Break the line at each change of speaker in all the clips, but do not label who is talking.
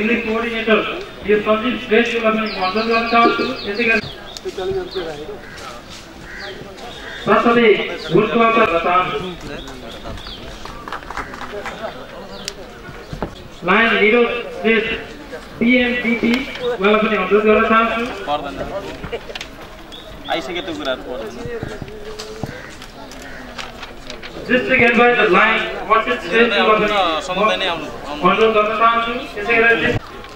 Relief coordinator यो सञ्जीव श्रेष्ठलाई पनि म अनुरोध गर्न चाहन्छु। त्यसैगरी साथसाथै भुटकलका रतन लाइन निरोध श्रेष्ठ PMDP उहाँलाई पनि अनुरोध गर्न चाहन्छु।
आइसके त्यो कुराहरु पर्दैन।
District Advisor line wanted straight to
समुदाय नै आउनु
अनुरोध गर्न चाहन्छु। त्यसैगरी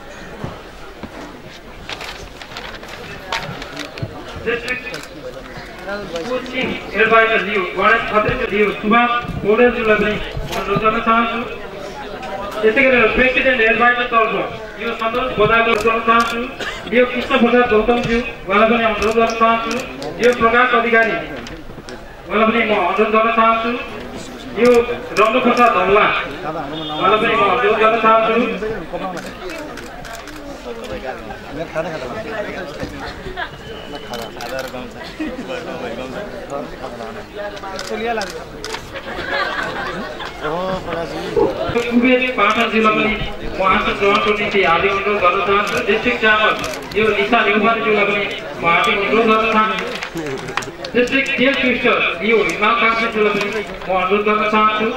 District Coaching Advisor दियो गणेश खत्रीको दियो सुभाष पौडेलज्यूलाई पनि अनुरोध गर्न चाहन्छु। त्यसैगरी प्रेसिडेन्ट एडभाइजर तर्फ यो सन्तोष बजारको गर्न चाहन्छु। यो कृष्ण प्रसाद गौतमज्यू उहाँलाई पनि अनुरोध गर्न चाहन्छु। यो प्रकाश अधिकारी उहाँलाई पनि म अनुरोध गर्न चाहन्छु। यो रमण प्रसाद धमला उहाँलाई पनि म अनुरोध गर्न चाहन्छु। कुबेर पाठकज्यूलाई पनि म आसन ग्रहणको निम्ति हार्दिक अनुरोध गर्न चाहन्छु। डिस्ट्रिक्ट चामल यो निशा नेउपानेज्यूलाई पनि म हार्दिक अनुरोध गर्न चाहन्छु। डिस्ट्रिक्ट तेल ट्विस्टर यो हिमाल कान्छेज्यूलाई पनि म अनुरोध गर्न चाहन्छु।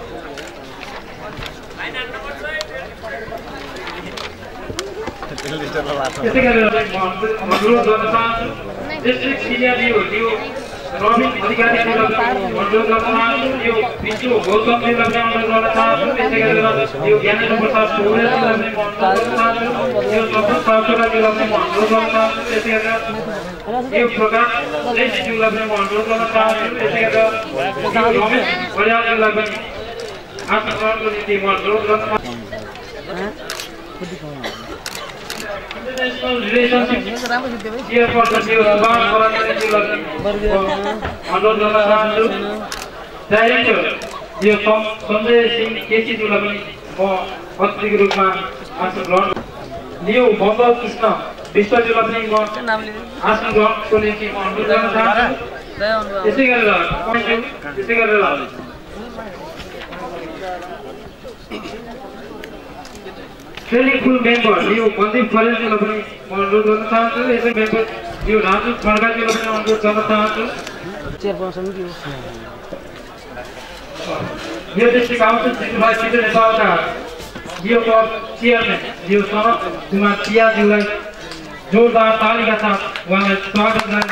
त्यसैगरी म अनुरोध गर्न चाहन्छु। डिस्ट्रिक्ट सिनियर यो रबिन अधिकारीज्यूलाई पनि अनुरोध गर्न चाहन्छु। यो विष्णु गौतमज्यूलाई पनि अनुरोध गर्न चाहन्छु। त्यसैगरी यो ज्ञानेन्द्र प्रसाद पौडेलज्यूलाई पनि म अनुरोध गर्न चाहन्छु। यो सन्तोष साउकोटाज्यूलाई पनि म अनुरोध गर्न चाहन्छु। त्यसैगरी यो प्रकाश श्रेष्ठज्यूलाई पनि म अनुरोध गर्न चाहन्छु। त्यसैगरी रमेश बलियाज्यूलाई पनि आसन ग्रहणको निम्ति म अनुरोध गर्न चाहन्छु। International relationship chairperson यो सुभाष बराइज्यूलाई अनुरोध गर्न चाहन्छु। डाइरेक्टर यो सञ्जय सिंह केसीज्यूलाई पनि म अतिथिको रूपमा आसन ग्रहण लियो बम्बल कृष्ण विष्टज्यूलाई पनि म आसन ग्रहणको निम्ति म अनुरोध गर्न चाहन्छु। त्यसै गरेर ट्रेनिङ फुल मेम्बर यो मन्दिर फरेन्जीलाई पनि म अनुरोध गर्न चाहन्छु। यसै मेम्बर यो राजु खड्काज्यूलाई पनि अनुरोध गर्न चाहन्छु। यो डिस्ट्रिक्ट काउन्सिल सिटिभाइ सिटी नेपालका यो चेयरम्यान यो शरद कुमार पियाज्यूलाई जोरदार तालीका साथ उहाँलाई स्वागत गर्न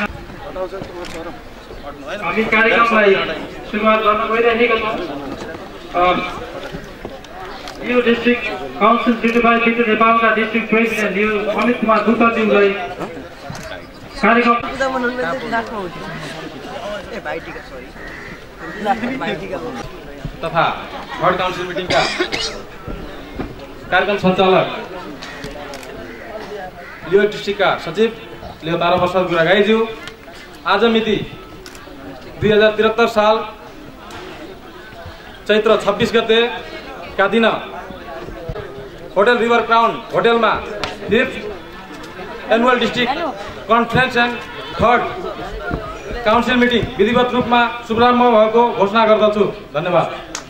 हामी कार्यक्रमलाई सुरुवात गर्न गइरहेका छौँ। यो डिस्ट्रिक्ट काउन्सिल सिटिभाइ सिटी नेपालका डिस्ट्रिक्ट प्रेसिडेन्ट यो अमित कुमार गुप्ताज्यूलाई कार्यक्रम
तथा वार्ड काउन्सिल मिटिङका कार्यक्रम सञ्चालक लियो डिस्ट्रिक्टका सचिव लियो ताराप्रसाद गुरागाईज्यू आज मिति 2073 साल चैत्र 26 गते का दिन होटल रिभर क्राउन होटलमा 5th annual district conference and 3rd council meeting विधिवत रूपमा शुभारम्भ भएको घोषणा गर्दछु। धन्यवाद।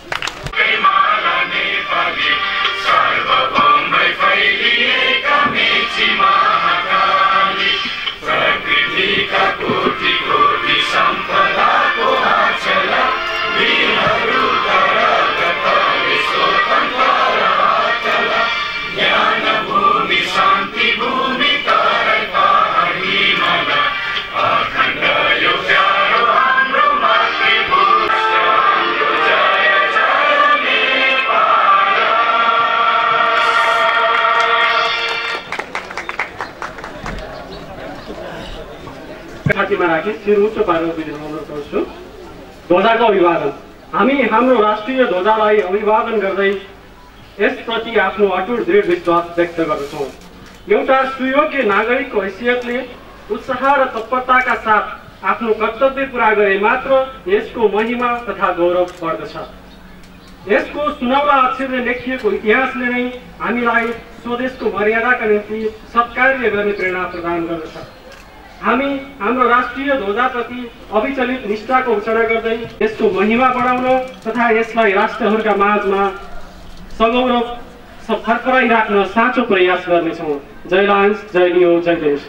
राखी शिर उच्च पारेर विनम्र गर्छु। ध्वजाको अभिवादन। हामी हाम्रो राष्ट्रिय ध्वजालाई अभिवादन गर्दै यसप्रति आफ्नो अटुट दृढ विश्वास व्यक्त गर्दछौँ। एउटा सुयोग्य नागरिकको हैसियतले उत्साह र तत्परताका साथ आफ्नो कर्तव्य पूरा गरे मात्र यसको महिमा तथा गौरव बढ्दछ। यसको सुनौला अक्षरले लेखिएको इतिहासले नै हामीलाई स्वदेशको मर्यादाका निम्ति सत्कार्य गर्ने प्रेरणा प्रदान गर्दछ। हामी हाम्रो राष्ट्रिय ध्वजाप्रति अविचलित निष्ठाको घोषणा गर्दै यसको महिमा बढाउन तथा यसलाई राष्ट्रहरूका माझमा सगौरव फर्काइराख्न साँचो प्रयास गर्नेछौँ। जय लायन्स, जय लियो, जय देश।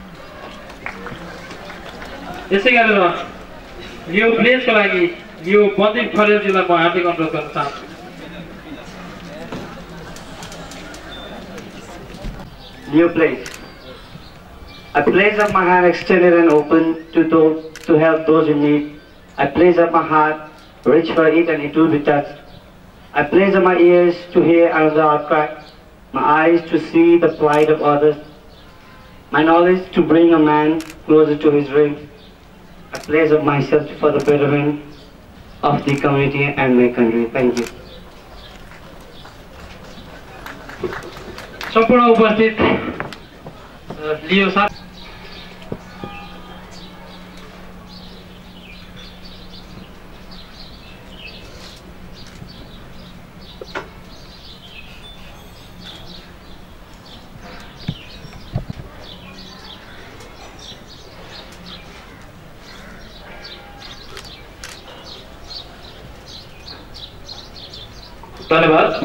यसै गरेर लियो प्लेसको लागि लियो बन्दी खरेलजीलाई म हार्दिक अनुरोध गर्न चाहन्छु।
Leo Place. I place up my hand extended and open to help those in need. I place up my heart, reach for it and it will be touched. I place up my ears to hear another outcry, my eyes to see the plight of others, my knowledge to bring a man closer to his dreams. I place up myself for the betterment of the community and my country. Thank you.
सम्पूर्ण उपस्थित लियो साथ धन्यवाद।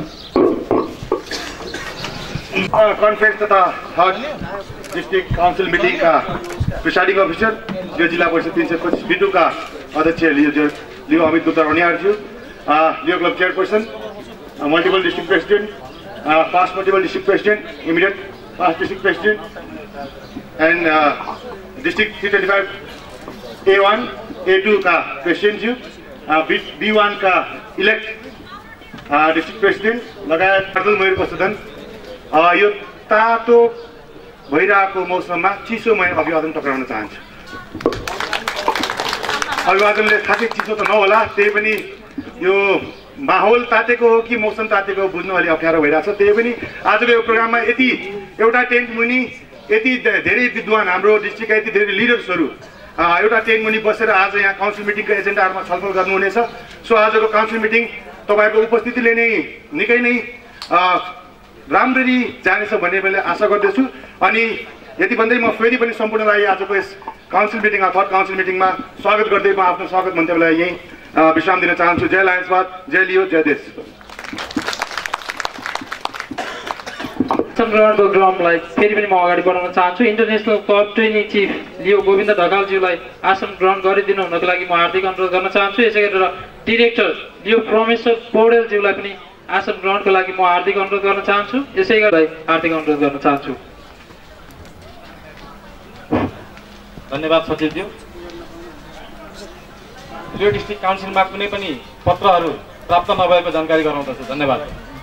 Conference तथा third district council मिटिङका presiding officer Leo जिल्ला परिषद 325 B2 का अध्यक्ष लियो अमित गुप्ता रनियाज्यू, Leo club chairperson, multiple district president, past multiple district president, immediate past district president and district 325 A1 A2 का प्रेसिडेन्टज्यू, B1 का इलेक्ट डिस्ट्रिक्ट प्रेसिडेन्ट लगायत मयूर प्रसादन, यो तातो भइरहेको मौसममा चिसो म अभिवादन टक्राउन चाहन्छु। अभिवादनले खासै चिसो त नहोला, त्यही पनि यो माहौल तातेको हो कि मौसम तातेको हो बुझ्नु अलि अप्ठ्यारो भइरहेको छ। त्यही पनि आजको यो प्रोग्राममा यति एउटा टेन्ट मुनि यति धेरै विद्वान हाम्रो डिस्ट्रिक्टका यति धेरै लिडर्सहरू एउटा टेन्ट मुनि बसेर आज यहाँ काउन्सिल मिटिङको एजेन्डाहरूमा छलफल गर्नुहुनेछ। सो आजको काउन्सिल मिटिङ तपाईँको उपस्थितिले नै निकै नै राम्ररी जानेछ भन्ने मैले आशा गर्दछु। अनि यति भन्दै म फेरि पनि सम्पूर्णलाई आजको यस काउन्सिल मिटिङमा थर्ड काउन्सिल मिटिङमा स्वागत गर्दै म आफ्नो स्वागत मन्तव्यलाई यही विश्राम दिन चाहन्छु। जय लायन्सवाद, जय लियो, जय देश।
ग्रहणको क्रमलाई फेरि पनि म अगाडि बढाउन चाहन्छु। International club training chief Leo Govind ढकालज्यूलाई आसन ग्रहण गरिदिनु हुनको लागि म हार्दिक अनुरोध गर्न चाहन्छु। यसै गरेर डिरेक्टर लियो परमेश्वर पौडेलज्यूलाई पनि आसन ग्रहणको लागि म हार्दिक अनुरोध गर्न चाहन्छु। यसै गरी हार्दिक अनुरोध गर्न चाहन्छु।
धन्यवाद सचिवज्यू। लियो डिस्ट्रिक्ट काउन्सिलमा कुनै पनि पत्रहरू प्राप्त नभएको जानकारी गराउँदछु। धन्यवाद।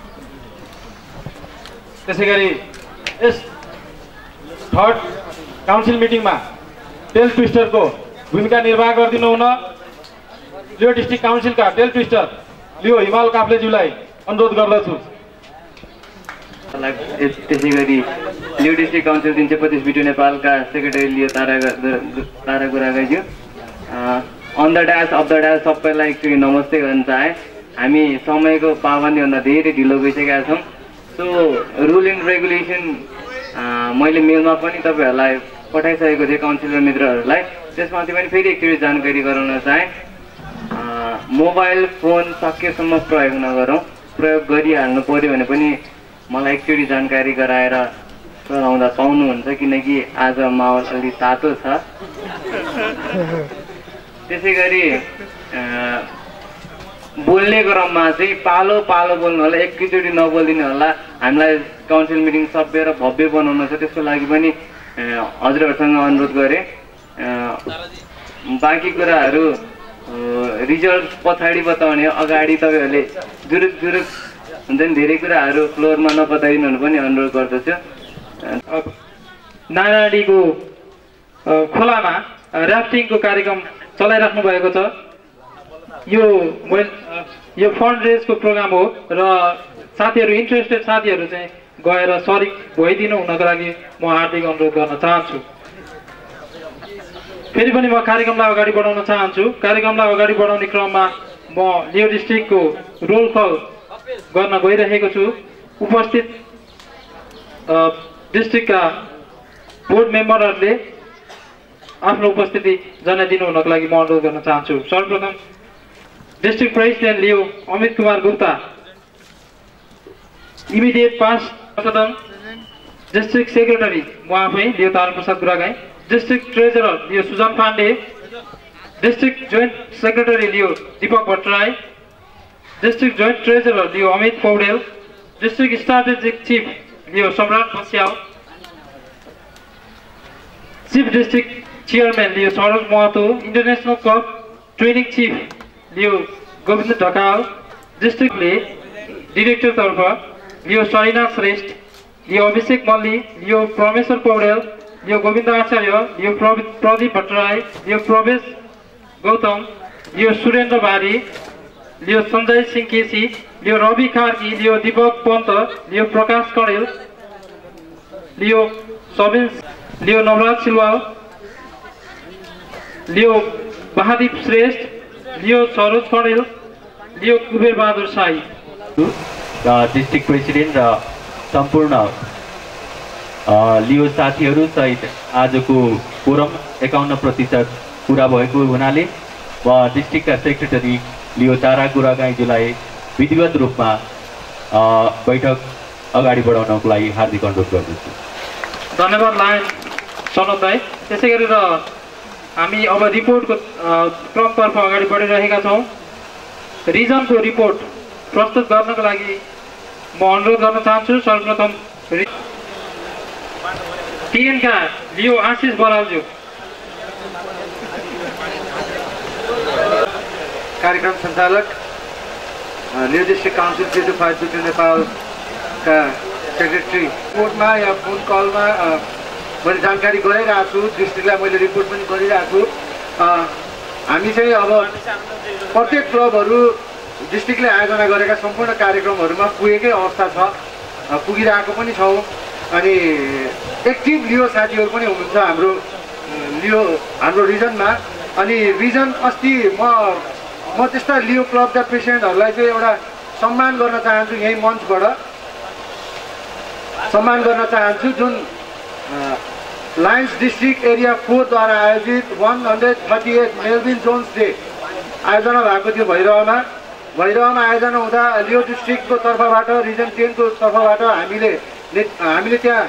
त्यसै गरी यस थर्ड काउन्सिल मिटिङमा टेल ट्विस्टरको भूमिका निर्वाह गरिदिनु हुन लियो डिस्ट्रिक्ट काउन्सिलका टेल ट्विस्टर लियो हिमाल काफ्लेज्यूलाई अनुरोध गर्दछु।
त्यसै गरी लियो डिस्ट्रिक्ट काउन्सिल 325 B2 नेपालका सेक्रेटरी लियो तारा गुरागाईज्यू, on the dais of the dais सबैलाई एकचोटि नमस्ते गर्न चाहे। हामी समयको पाबन्दीभन्दा धेरै ढिलो गइसकेका छौँ। सो रुल एन्ड रेगुलेसन मैले मेलमा पनि तपाईँहरूलाई पठाइसकेको थिएँ काउन्सिलर मित्रहरूलाई, त्यसमाथि पनि फेरि एकचोटि जानकारी गराउन चाहेँ। मोबाइल फोन सकेसम्म प्रयोग नगरौँ, प्रयोग गरिहाल्नु पऱ्यो भने पनि मलाई एकचोटि जानकारी गराएर चलाउँदा पाउनुहुन्छ, किनकि आज माहौल अलि तातो छ। त्यसै गरी बोल्ने क्रममा चाहिँ पालो पालो बोल्नु होला, एकैचोटि नबोलिदिनु होला। हामीलाई काउन्सिल मिटिङ सभ्य र भव्य बनाउनु छ, त्यसको लागि पनि हजुरहरूसँग अनुरोध गरेँ। बाँकी कुराहरू रिजल्ट पछाडि बताउने, अगाडि तपाईँहरूले जुरुक जुरुक हुन्छ नि धेरै कुराहरू फ्लोरमा नबताइदिनु पनि अनुरोध गर्दछु।
नारायणीको खोलामा राफ्टिङको कार्यक्रम चलाइराख्नु भएको छ। यो फन्ड रेजको प्रोग्राम हो र साथीहरू इन्ट्रेस्टेड साथीहरू चाहिँ गएर सरिक भइदिनु हुनको लागि म हार्दिक अनुरोध गर्न चाहन्छु। फेरि पनि म कार्यक्रमलाई अगाडि बढाउन चाहन्छु। कार्यक्रमलाई अगाडि बढाउने क्रममा म लियो डिस्ट्रिक्टको रोल कल गर्न गइरहेको छु। उपस्थित डिस्ट्रिक्टका बोर्ड मेम्बरहरूले आफ्नो उपस्थिति जनाइदिनु हुनको लागि म अनुरोध गर्न चाहन्छु। सर्वप्रथम district president Leo Amit Kumar Gupta, immediate past सदन डिस्ट्रिक्ट सेक्रेटरी म आफै Leo Tara Prasad Guragain, district treasurer Leo Sujan Pandey, district joint secretary Leo Deepak Bhattarai, district joint treasurer Leo Amit Paudel, district strategic chief Leo Samrat Basyal, chief district chairman Leo Saroj Mahato, international club training chief Leo Govind Dhakal, डिस्ट्रिक्टले director तर्फ Leo Sarina Shrestha, लियो अभिषेक मल्ली, लियो परमेश्वर पौडेल, लियो गोविंद आचार्य, लियो प्रदीप भट्टराई, लियो प्रवेश Gautam, Leo Surendra Bari, Leo Sanjay Singh KC, Leo Ravi Karki, Leo Deepak Pant, Leo Prakash Kanel, Leo Sabin, Leo Nawaraj Silwal, Leo Mahadeep Shrestha, Leo Saroj Kanel, Leo Kuber Bahadur Sai,
district president र सम्पूर्ण लियो साथीहरू सहित आजको forum 51% पुरा भएको हुनाले म डिस्ट्रिक्टका सेक्रेटरी लियो तारा गुरागाईज्यूलाई विधिवत रूपमा बैठक अगाडि बढाउनको लागि हार्दिक अनुरोध गर्दछु।
धन्यवाद लायन सनोज भाइ। त्यसै गरेर हामी अब रिपोर्टको क्रमतर्फ अगाडि बढिरहेका छौँ। रिजनको रिपोर्ट प्रस्तुत गर्नको लागि म अनुरोध गर्न चाहन्छु सर्वप्रथम टिएनका लियो आशिष बरालज्यू।
कार्यक्रम सञ्चालक Leo district council 3 to 5 B two नेपालका सेक्रेटरी, रिपोर्टमा या फोन कलमा मैले जानकारी गराइरहेको छु, डिस्ट्रिक्टलाई मैले रिपोर्ट पनि गरिरहेको छु। हामी चाहिँ अब प्रत्येक क्लबहरू डिस्ट्रिक्टले आयोजना गरेका सम्पूर्ण कार्यक्रमहरूमा पुगेकै अवस्था छ, पुगिरहेको पनि छौँ। अनि एक्टिभ लियो साथीहरू पनि हुनुहुन्छ हाम्रो रिजनमा। अनि रिजन अस्ति म त्यस्ता लियो क्लबका प्रेसिडेन्टहरूलाई चाहिँ एउटा सम्मान गर्न चाहन्छु, यही मञ्चबाट सम्मान गर्न चाहन्छु, जुन लायन्स डिस्ट्रिक्ट एरिया 4 द्वारा आयोजित 138 मेलविन जोन्स डे आयोजना भएको थियो भैरवमा आयोजना हुँदा लियो डिस्ट्रिक्टको तर्फबाट रिजन 10 को तर्फबाट हामीले त्यहाँ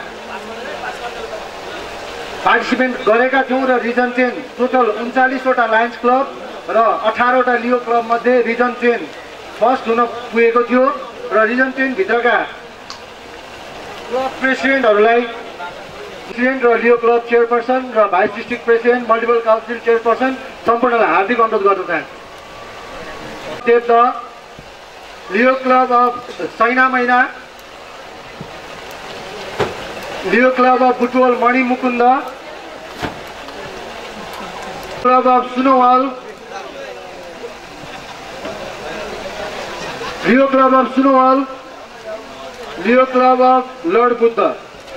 पार्टिसिपेट गरेका थियौँ र रिजन 10 टोटल 39वटा लायन्स क्लब र 18वटा लियो क्लब मध्ये रिजन 10 फर्स्ट हुन पुगेको थियो र रिजन 10 भित्रका क्लब प्रेसिडेन्टहरूलाई प्रेसिडेन्ट र लियो क्लब चेयरपर्सन र vice district president multiple council chairperson सम्पूर्णलाई हार्दिक अनुरोध गर्न चाहन्छु। Leo club of Saina Maina, Leo club of Butwal Mani Mukund, club of Sunowal, Leo club of Sunowal, Leo club of lord Buddha.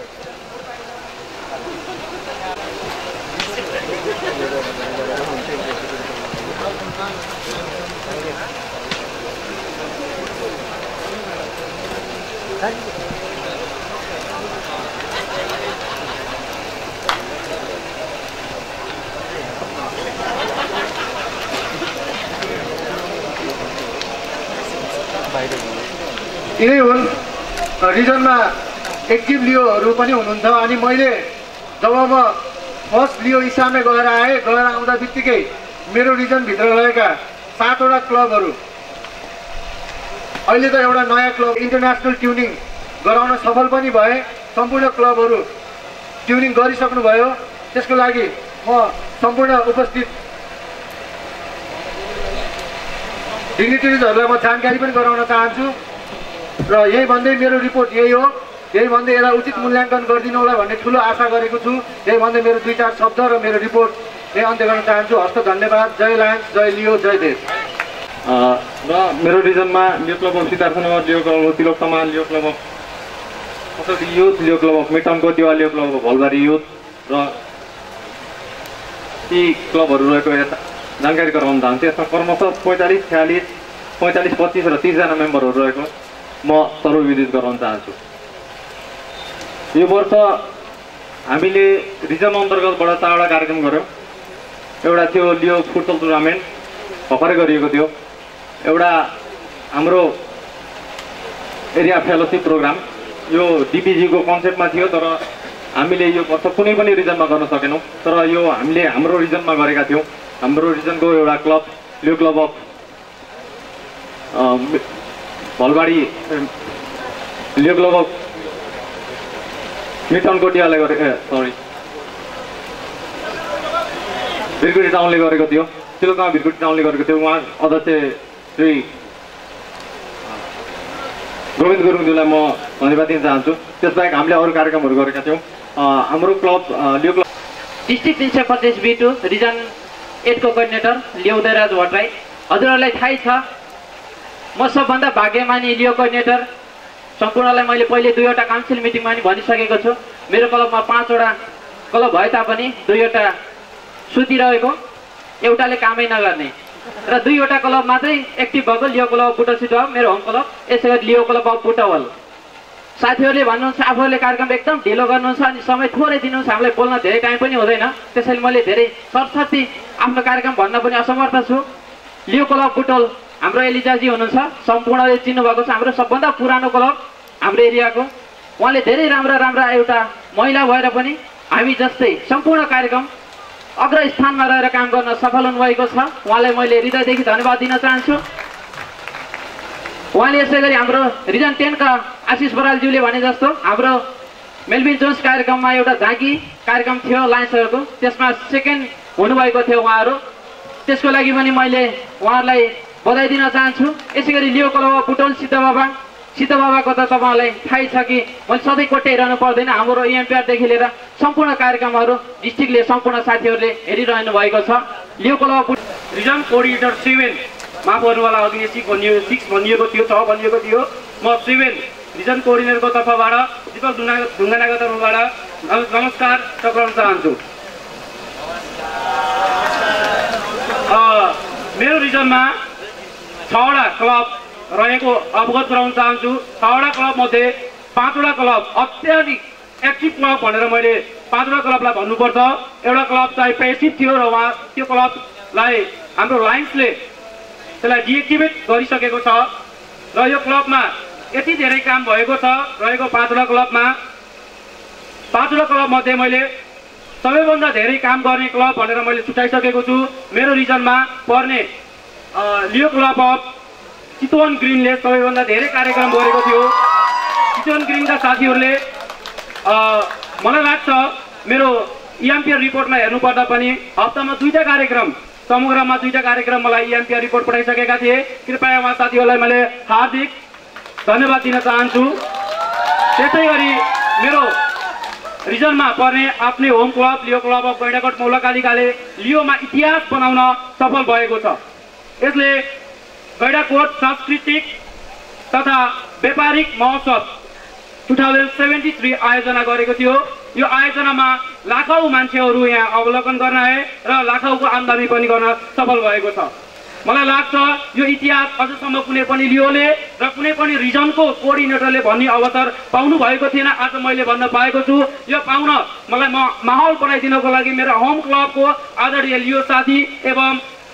यिनै हुन् रिजनमा एक्टिभ लियोहरू पनि हुनुहुन्छ। अनि मैले जब म फर्स्ट लियो इसामे गएर आउँदा बित्तिकै मेरो रिजनभित्र रहेका 7वटा क्लबहरू अहिले त एउटा नयाँ क्लब इन्टरनेसनल ट्युनिङ गराउन सफल पनि भए, सम्पूर्ण क्लबहरू ट्युनिङ गरिसक्नुभयो। त्यसको लागि म सम्पूर्ण उपस्थित डिग्निटरिजहरूलाई म जानकारी पनि गराउन चाहन्छु र यही भन्दै मेरो रिपोर्ट यही हो। यही भन्दै यसलाई उचित मूल्याङ्कन गरिदिनु होला भन्ने ठुलो आशा गरेको छु। यही भन्दै मेरो 2-4 शब्द र मेरो रिपोर्ट यही अन्त्य गर्न चाहन्छु। हस्त धन्यवाद। जय लायन्स, जय लियो, जय देश।
र मेरो रिजनमा लियो क्लब अफ सिद्धार्थनगर, Leo club of Tilok Tamal, Leo club of youth, Leo club of मिटनको देवा, Leo club of Bhalbari youth र यी क्लबहरू रहेको जानकारी गराउन चाहन्छु। यसमा क्रमशः 45, 46, 45, 25 र 30जना मेम्बरहरू रहेको म सर्वविदित गराउन चाहन्छु। यो वर्ष हामीले रिजन अन्तर्गतबाट 4वटा कार्यक्रम गऱ्यौँ। एउटा थियो लियो फुटबल टुर्नामेन्ट भर्खरै गरिएको थियो। एउटा हाम्रो एरिया फेलोसिप प्रोग्राम यो डिपिजीको कन्सेप्टमा थियो, तर हामीले यो वर्ष कुनै पनि रिजनमा गर्न सकेनौँ। तर यो हामीले हाम्रो रिजनमा गरेका थियौँ। हाम्रो रिजनको एउटा club Leo club of Bhalbari Leo club of Mitan कोटियाले भिरकुटी टाउनले गरेको थियो। चिलोगाउँ भिरकुटी टाउनले गरेको थियो। उहाँ अध्यक्ष श्री गोविन्द गुरुङज्यूलाई म धन्यवाद दिन चाहन्छु। त्यसबाहेक हामीले अरू कार्यक्रमहरू गरेका थियौँ। हाम्रो club Leo club
district 325 B2 region 8 को कोअर्डिनेटर लियो उदयराज भट्टराई। हजुरहरूलाई थाहै छ म सबभन्दा भाग्यमानी लियो कोअर्डिनेटर। सम्पूर्णलाई मैले पहिले 2वटा काउन्सिल मिटिङमा पनि भनिसकेको छु। मेरो क्लबमा 5वटा क्लब भए तापनि 2वटा सुतिरहेको, एउटाले कामै नगर्ने र 2वटा क्लब मात्रै एक्टिभ भएको लियो क्लब अफ बुटवल सिटवाल मेरो होम क्लब, यसै गरी लियो क्लब अफ बुटवल। साथीहरूले भन्नुहुन्छ आफूहरूले कार्यक्रम एकदम ढिलो गर्नुहुन्छ अनि समय थोरै दिनुहुन्छ, हामीलाई बोल्न धेरै टाइम पनि हुँदैन, त्यसैले मैले धेरै सरसर्ती आफ्नो कार्यक्रम भन्न पनि असमर्थ छु। लियो क्लब अफ बुटवल हाम्रो एलिजाजी हुनुहुन्छ, सम्पूर्णले चिन्नुभएको छ। हाम्रो सबभन्दा पुरानो क्लब हाम्रो एरियाको। उहाँले धेरै राम्रा राम्रा एउटा महिला भएर पनि हामी जस्तै सम्पूर्ण कार्यक्रम अग्रस्थानमा रहेर काम गर्न सफल हुनुभएको छ। उहाँलाई मैले हृदयदेखि धन्यवाद दिन चाहन्छु। उहाँले यसै गरी हाम्रो रिजन 10 का आशिष बरालज्यूले भने जस्तो हाम्रो मेलबिन जोन्स कार्यक्रममा एउटा झाँकी कार्यक्रम थियो लायन्सहरूको, त्यसमा सेकेन्ड हुनुभएको थियो उहाँहरू। त्यसको लागि पनि मैले उहाँहरूलाई बधाई दिन चाहन्छु। यसै गरी लियो क्लब अफ बुटवल सिद्ध बाबाको त तपाईँलाई थाहै छ कि मैले सधैँ कोट्याइरहनु पर्दैन। हाम्रो EMPRदेखि लिएर सम्पूर्ण कार्यक्रमहरू डिस्ट्रिक्टले सम्पूर्ण साथीहरूले हेरिरहनु भएको छ। Leo club of
region coordinator 7 माफ गर्नुहोला, अघि 6 भनिएको थियो, 6 भनिएको थियो। म 7 रिजन कोअर्डिनेटरको तर्फबाट दीपक ढुङ्गानाको तर्फबाट नमस्कार टक्राउन चाहन्छु। मेरो रिजनमा 6वटा क्लब रहेको अवगत गराउन चाहन्छु। 6वटा क्लब मध्ये 5वटा क्लब अत्याधिक एक्टिभ क्लब भनेर मैले 5वटा क्लबलाई भन्नुपर्छ। एउटा क्लब चाहिँ पेसिभ थियो र उहाँ त्यो क्लबलाई हाम्रो लायन्सले त्यसलाई डिएक्टिभेट गरिसकेको छ र यो क्लबमा यति धेरै काम भएको छ। रहेको 5वटा क्लबमा 5वटा क्लब मध्ये मैले सबैभन्दा धेरै काम गर्ने क्लब भनेर मैले छुट्याइसकेको छु। मेरो रिजनमा पर्ने लियो क्लब अफ चितवन ग्रिनले सबैभन्दा धेरै कार्यक्रम गरेको थियो। चितवन ग्रिनका साथीहरूले मलाई लाग्छ मेरो EMPR रिपोर्टमा हेर्नुपर्दा पनि हप्तामा 2टा कार्यक्रम, समग्रमा 2टा कार्यक्रम मलाई EMPR रिपोर्ट पठाइसकेका थिए। कृपया उहाँ साथीहरूलाई मैले हार्दिक धन्यवाद दिन चाहन्छु। त्यसै गरी मेरो रिजनमा पर्ने आफ्नै home club Leo club of Gaindakot मौलाकालिकाले लियोमा इतिहास बनाउन सफल भएको छ। यसले गैंडाकोट सांस्कृतिक तथा व्यापारिक महोत्सव 2073 आयोजना गरेको थियो। यो आयोजनामा लाखौं मान्छेहरू यहाँ अवलोकन गर्न आए र लाखौंको आमदानी पनि गर्न सफल भएको छ। मलाई लाग्छ यो इतिहास अझसम्म कुनै पनि लियोले र कुनै पनि रिजनको कोअर्डिनेटरले भन्ने अवसर पाउनु भएको थिएन। आज मैले भन्न पाएको छु। यो पाउन मलाई माहौल बनाइदिनको लागि मेरो होम क्लबको आदरणीय लियो साथी एवं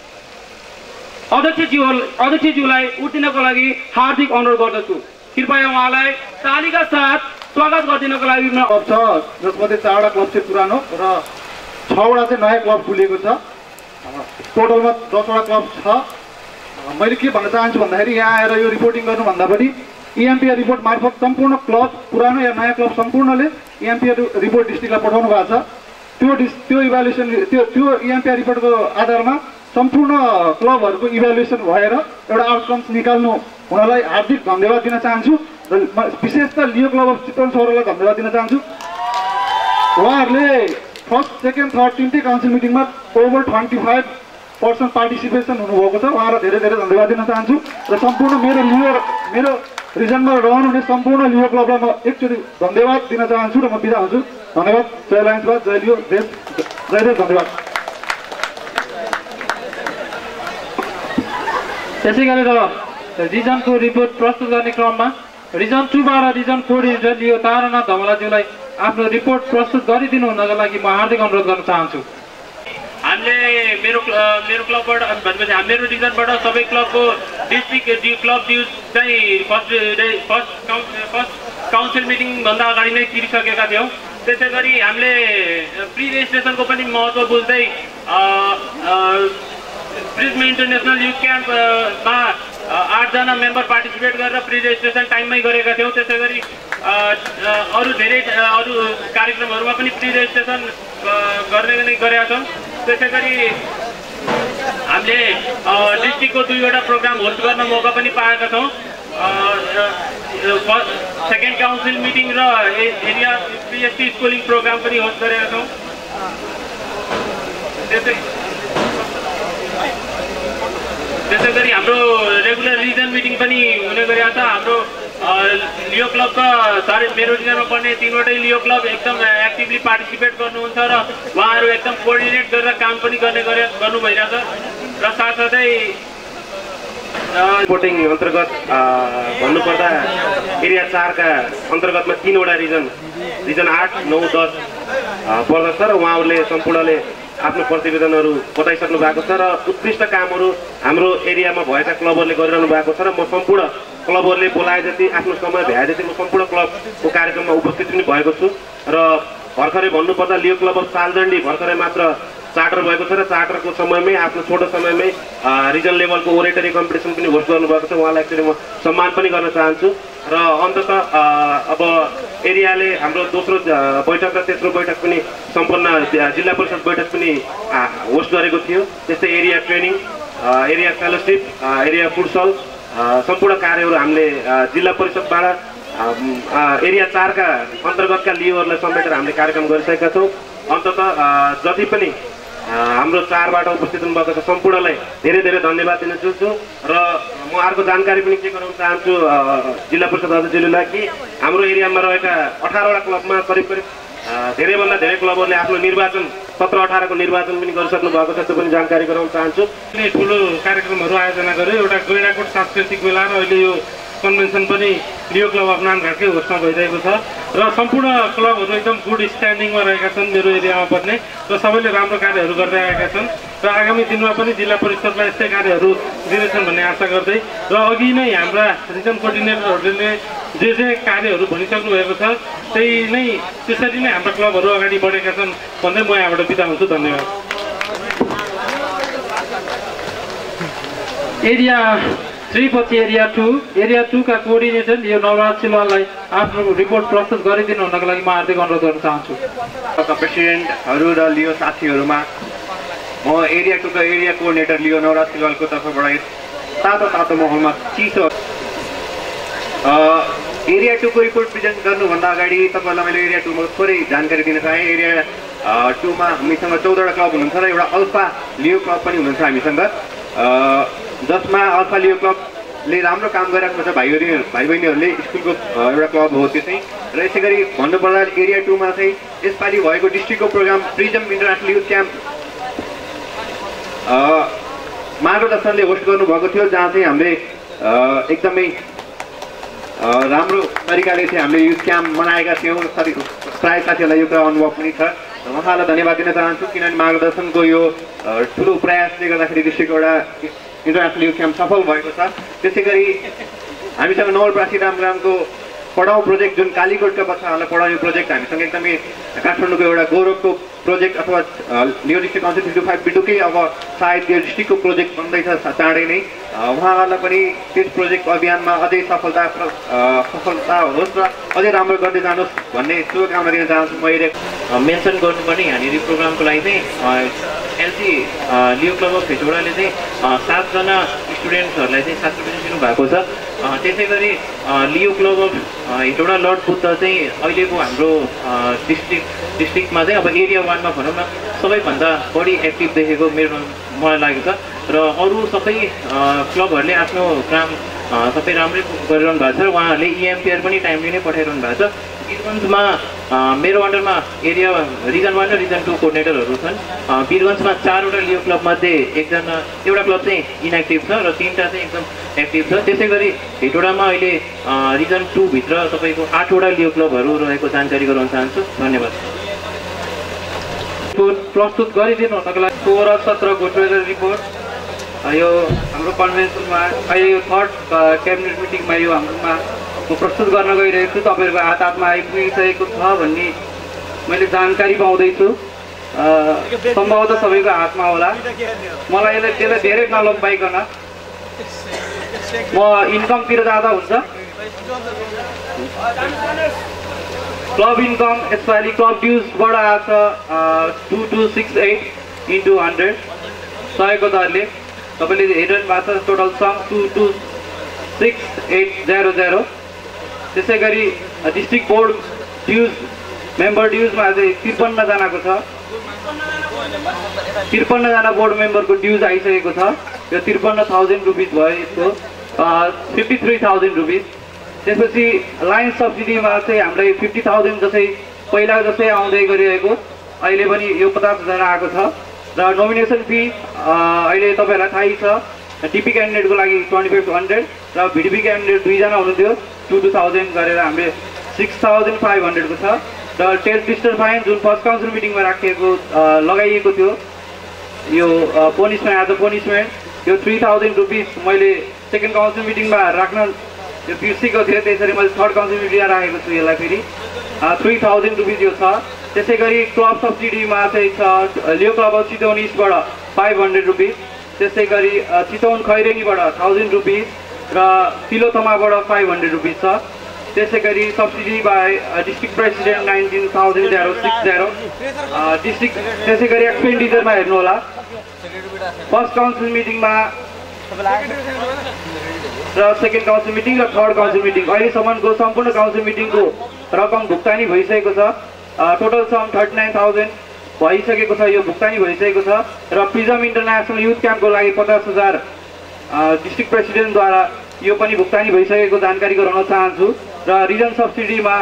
अध्यक्षज्यूलाई उठ्दिनको लागि हार्दिक अनुरोध गर्दछु। कृपया उहाँलाई तालीका साथ स्वागत गरिदिनको लागि
क्लब छ, जसमध्ये 4वटा क्लब चाहिँ पुरानो र 6वटा चाहिँ नयाँ क्लब खुलेको छ। टोटलमा 10वटा क्लब छ। मैले के भन्न चाहन्छु भन्दाखेरि यहाँ आएर यो रिपोर्टिङ गर्नुभन्दा पनि EMPR रिपोर्ट मार्फत सम्पूर्ण क्लब पुरानो या नयाँ क्लब सम्पूर्णले EMPR रिपोर्ट डिस्ट्रिक्टलाई पठाउनु भएको छ। त्यो इभ्यालुएसन त्यो EMPR रिपोर्टको आधारमा सम्पूर्ण क्लबहरूको इभ्यालुएसन भएर एउटा आउटकम्स निकाल्नु हुनलाई हार्दिक धन्यवाद दिन चाहन्छु। विशेष त लियो क्लब अफ चितवन सरलाई धन्यवाद दिन चाहन्छु। उहाँहरूले फर्स्ट, सेकेन्ड, थर्ड 3टै काउन्सिल मिटिङमा ओभर 25% पार्टिसिपेसन हुनुभएको छ। उहाँलाई धेरै धेरै धन्यवाद दिन चाहन्छु र सम्पूर्ण मेरो रिजनमा रहनुहुने सम्पूर्ण लियो क्लबलाई म एकचोटि धन्यवाद दिन चाहन्छु र म बिदा हुन्छु। धन्यवाद। जय लायन्सवाद, जय लियो देश, जय देश। धन्यवाद।
त्यसै गरेर रिजनको रिपोर्ट प्रस्तुत गर्ने क्रममा रिजन 2बाट रिजन कोअर्डिनेटर लियो तारानाथ धमलाज्यूलाई आफ्नो रिपोर्ट प्रस्तुत गरिदिनु हुनका लागि म हार्दिक अनुरोध गर्न चाहन्छु।
हामीले मेरो क्लबबाट भनेपछि मेरो डिभिजनबाट सबै क्लबको डिस्ट्रिक्ट क्लब ड्युज चाहिँ फर्स्ट काउन्सिल मिटिङभन्दा अगाडि नै तिरिसकेका थियौँ। त्यसै गरी हामीले प्री रेजिस्ट्रेसनको पनि महत्त्व बुझ्दै प्रिज्म इन्टरनेसनल युथ क्याम्पमा 8 जना मेम्बर पार्टिसिपेट गरेर प्री रेजिस्ट्रेसन टाइममै गरेका थियौँ। त्यसै गरी अरू कार्यक्रमहरूमा पनि प्री रेजिस्ट्रेसन गर्ने नै गरेका छौँ। त्यसै गरी हामीले डिस्ट्रिक्टको 2वटा प्रोग्राम होस्ट गर्न मौका पनि पाएका छौँ। सेकेन्ड काउन्सिल मिटिङ र एरिया पिएचटी स्कुलिङ प्रोग्राम पनि होस्ट गरेका छौँ। त्यसै गरी हाम्रो रेगुलर रिजन मिटिङ पनि हुने गरेको छ। हाम्रो लियो क्लबका मेरो डिभिजनमा पर्ने 3वटै लियो क्लब एकदम एक्टिभली पार्टिसिपेट गर्नुहुन्छ र उहाँहरू एकदम कोअर्डिनेट गरेर काम पनि गर्नु भइरहेछ र साथसाथै
रिपोर्टिङ अन्तर्गत भन्नुपर्दा एरिया 4 का अन्तर्गतमा 3वटा रिजन 8, 9, 10 पर्दछ र उहाँहरूले सम्पूर्णले आफ्नो प्रतिवेदनहरू बताइसक्नु भएको छ र उत्कृष्ट कामहरू हाम्रो एरियामा भएका क्लबहरूले गरिरहनु भएको छ र म सम्पूर्ण क्लबहरूले बोलाए जति आफ्नो समय भ्याए जति म सम्पूर्ण क्लबको कार्यक्रममा उपस्थित पनि भएको छु र भर्खरै भन्नुपर्दा लियो क्लब अफ सालजण्डी भर्खरै मात्र चार्टर भएको छ र चार्टरको समयमै आफ्नो छोटो समयमै रिजन लेभलको ओरेटरी कम्पिटिसन पनि होस्ट गर्नुभएको छ। उहाँलाई एकचोटि म सम्मान पनि गर्न चाहन्छु र अन्ततः अब एरियाले हाम्रो दोस्रो बैठक र तेस्रो बैठक पनि सम्पन्न जिल्ला परिषद बैठक पनि होस्ट गरेको थियो। त्यस्तै area training, area fellowship, area futsal सम्पूर्ण कार्यहरू हामीले जिल्ला परिषदबाट एरिया 4 का अन्तर्गतका लियोहरूलाई समेटेर हामीले कार्यक्रम गरिसकेका छौँ। अन्ततः जति पनि हाम्रो 4बाट उपस्थित हुनुभएको छ सम्पूर्णलाई धेरै धेरै धन्यवाद दिन चाहन्छु र म अर्को जानकारी पनि के गराउन चाहन्छु जिल्ला परिषद अध्यक्षज्यूलाई कि हाम्रो एरियामा रहेका 18वटा क्लबमा करिब धेरैभन्दा धेरै क्लबहरूले आफ्नो निर्वाचन 17-18 को निर्वाचन पनि गरिसक्नु भएको छ। त्यो पनि जानकारी गराउन चाहन्छु।
ठुलो कार्यक्रमहरू आयोजना गर्यो। एउटा गैँडाकोट सांस्कृतिक मेला र अहिले यो कन्भेन्सन पनि लियो क्लब अफ नानघाटकै होस्टमा भइरहेको छ र सम्पूर्ण क्लबहरू एकदम गुड स्ट्यान्डिङमा रहेका छन् मेरो एरियामा पर्ने र सबैले राम्रो कार्यहरू गर्दै आएका छन् र आगामी दिनमा पनि जिल्ला परिषदलाई यस्तै कार्यहरू दिनेछन् भन्ने आशा गर्दै र अघि नै हाम्रा रिजन कोअर्डिनेटरहरूले जे कार्यहरू भनिसक्नु भएको छ त्यही नै त्यसरी नै हाम्रा क्लबहरू अगाडि बढेका छन् भन्दै म यहाँबाट बिदा हुन्छु। धन्यवाद। एरिया 3 पछि एरिया 2 का कोअर्डिनेटर यो नवराज सिलवाललाई आफ्नो रिपोर्ट प्रस्तुत गरिदिनु हुनको लागि म हार्दिक अनुरोध गर्न चाहन्छु।
प्रेसिडेन्टहरू र लियो साथीहरूमा म एरिया 2 का एरिया कोअर्डिनेटर लियो नवराज सिलवालको तर्फबाट तातो माहौलमा चिसो एरिया 2 को रिपोर्ट प्रेजेन्ट गर्नुभन्दा अगाडि तपाईँलाई मैले एरिया 2 मा थोरै जानकारी दिन चाहेँ। एरिया 2 मा हामीसँग 14वटा क्लब हुनुहुन्छ र एउटा अल्फा लियो क्लब पनि हुनुहुन्छ हामीसँग, जसमा अल्फा लियो क्लबले राम्रो काम गरिरहेको छ। भाइ बहिनीहरूले स्कुलको एउटा क्लब हो त्यो चाहिँ। र यसै गरी भन्नुपर्दा एरिया 2 मा चाहिँ यसपालि भएको डिस्ट्रिक्टको program prism international youth camp मार्गदर्शनले होस्ट गर्नुभएको थियो, जहाँ चाहिँ हामीले एकदमै राम्रो तरिकाले चाहिँ हामीले युथ क्याम्प मनाएका थियौँ। प्राय साथीहरूलाई यो कुरा अनुभव पनि छ। उहाँलाई धन्यवाद दिन चाहन्छु किनभने मार्गदर्शनको यो ठुलो प्रयासले गर्दाखेरि डिस्ट्रिक्टको एउटा इन्टरनेसनल युथ क्याम्प सफल भएको छ। त्यसै गरी हामीसँग नवलप्रासी रामग्रामको पढाउँ प्रोजेक्ट जुन कालीकोटका बच्चाहरूलाई पढाउने प्रोजेक्ट हामीसँग एकदमै काठमाडौँको एउटा गौरवको प्रोजेक्ट अथवा लियो डिस्ट्रिक्ट काउन्सिल 325B2कै अब सायद यो डिस्ट्रिक्टको प्रोजेक्ट बन्दैछ चाँडै नै। उहाँहरूलाई पनि त्यस प्रोजेक्ट अभियानमा अझै सफलता होस् र अझै राम्रो गर्दै जानुहोस् भन्ने शुभकामना दिन चाहन्छु। मैले
मेन्सन गर्नुपर्ने यहाँनिर प्रोग्रामको लागि चाहिँ एलसी लियो क्लब अफ हेटौडाले चाहिँ 7 जना स्टुडेन्ट्सहरूलाई चाहिँ छात्रवृत्ति दिनुभएको छ। त्यसै गरी Leo club of Hetauda lord Buddha चाहिँ अहिलेको हाम्रो डिस्ट्रिक्टमा चाहिँ अब एरिया 1 मा भनौँ न सबैभन्दा बढी एक्टिभ देखेको मलाई लागेको छ र अरू सबै क्लबहरूले आफ्नो काम सबै राम्रै गरिरहनु भएको छ र उहाँहरूले EMPR पनि टाइमली नै पठाइरहनु भएको छ। वीरगन्जमा मेरो अन्डरमा एरिया रिजन 1 र रिजन 2 कोअर्डिनेटरहरू छन्। वीरगन्जमा 4वटा लियो क्लबमध्ये एउटा क्लब चाहिँ इनएक्टिभ छ र 3टा चाहिँ एकदम एक्टिभ छ। त्यसै गरी हेटौडामा अहिले रिजन 2 भित्र तपाईँको 8वटा लियो क्लबहरू रहेको जानकारी गराउन चाहन्छु। धन्यवाद।
प्रस्तुत गरिदिनु हुनको लागि 16 17को ट्रेजर रिपोर्ट यो हाम्रो कन्भेन्सनमा अहिले यो 3rd क्याबिनेट मिटिङमा यो हाम्रोमा प्रस्तुत गर्न गइरहेको छु। तपाईँहरूको हातमा आइपुगिसकेको छ भन्ने मैले जानकारी पाउँदैछु। सम्भवतः सबैको हातमा होला। मलाई त्यसलाई धेरै नलम्बाइकन म इन्कमतिर जाँदा हुन्छ। क्लब इन्कम यसपालि क्लब ड्युजबाट आएको छ 2268 × 100 100को दरले। तपाईँले हेरिरहनु भएको छ टोटल सम 226800। त्यसै गरी डिस्ट्रिक्ट बोर्ड ड्युज मेम्बर ड्युजमा चाहिँ 53 जनाको छ। 53 जना बोर्ड मेम्बरको ड्युज आइसकेको छ। यो 53,000 रुपिस भयो। यसको 53,000 रुपिस। त्यसपछि लाइन सब्सिडीमा चाहिँ हामीलाई 50,000 जसै पहिला जसै आउँदै गरिरहेको अहिले पनि यो 50,000 आएको छ। र नोमिनेसन फी अहिले तपाईँहरूलाई थाहै छ। डिपी क्यान्डिडेटको लागि 2500 र भिडिपी क्यान्डिडेट 2 जना हुनुहुन्थ्यो 2,000 गरेर हामीले 6,500 को छ। र टेस्ट डिस्टर फाइन जुन फर्स्ट काउन्सिल मिटिङमा राखिएको लगाइएको थियो यो पनिसमेन्ट एज अ पनिसमेन्ट यो 3,000 रुपिस मैले सेकेन्ड काउन्सिल मिटिङमा राख्न यो बिर्सेको थिएँ। त्यसरी मैले 3rd काउन्सिल मिटिङमा राखेको छु। यसलाई फेरि 3,000 रुपिस यो छ। त्यसै गरी क्लब सब्सिडीमा चाहिँ छ लियो क्लब अफ चितवन इस्टबाट 500 रुपिस। त्यसै गरी चितवन खैरेनीबाट 1000 रुपिस र तिलोथमाबाट 500 रुपिस छ। त्यसै गरी subsidy by district president 19,060 district. त्यसै गरी एक्सपेन्डिचरमा हेर्नु होला फर्स्ट काउन्सिल मिटिङमा र सेकेन्ड काउन्सिल मिटिङ र 3rd काउन्सिल मिटिङ अहिलेसम्मको सम्पूर्ण काउन्सिल मिटिङको रकम भुक्तानी भइसकेको छ। टोटल सम 39,000 भइसकेको छ। यो भुक्तानी भइसकेको छ। र प्रिजम इन्टरनेसनल युथ क्याम्पको लागि 50,000 डिस्ट्रिक्ट प्रेसिडेन्टद्वारा यो पनि भुक्तानी भइसकेको जानकारी गराउन चाहन्छु। र रिजन सब्सिडीमा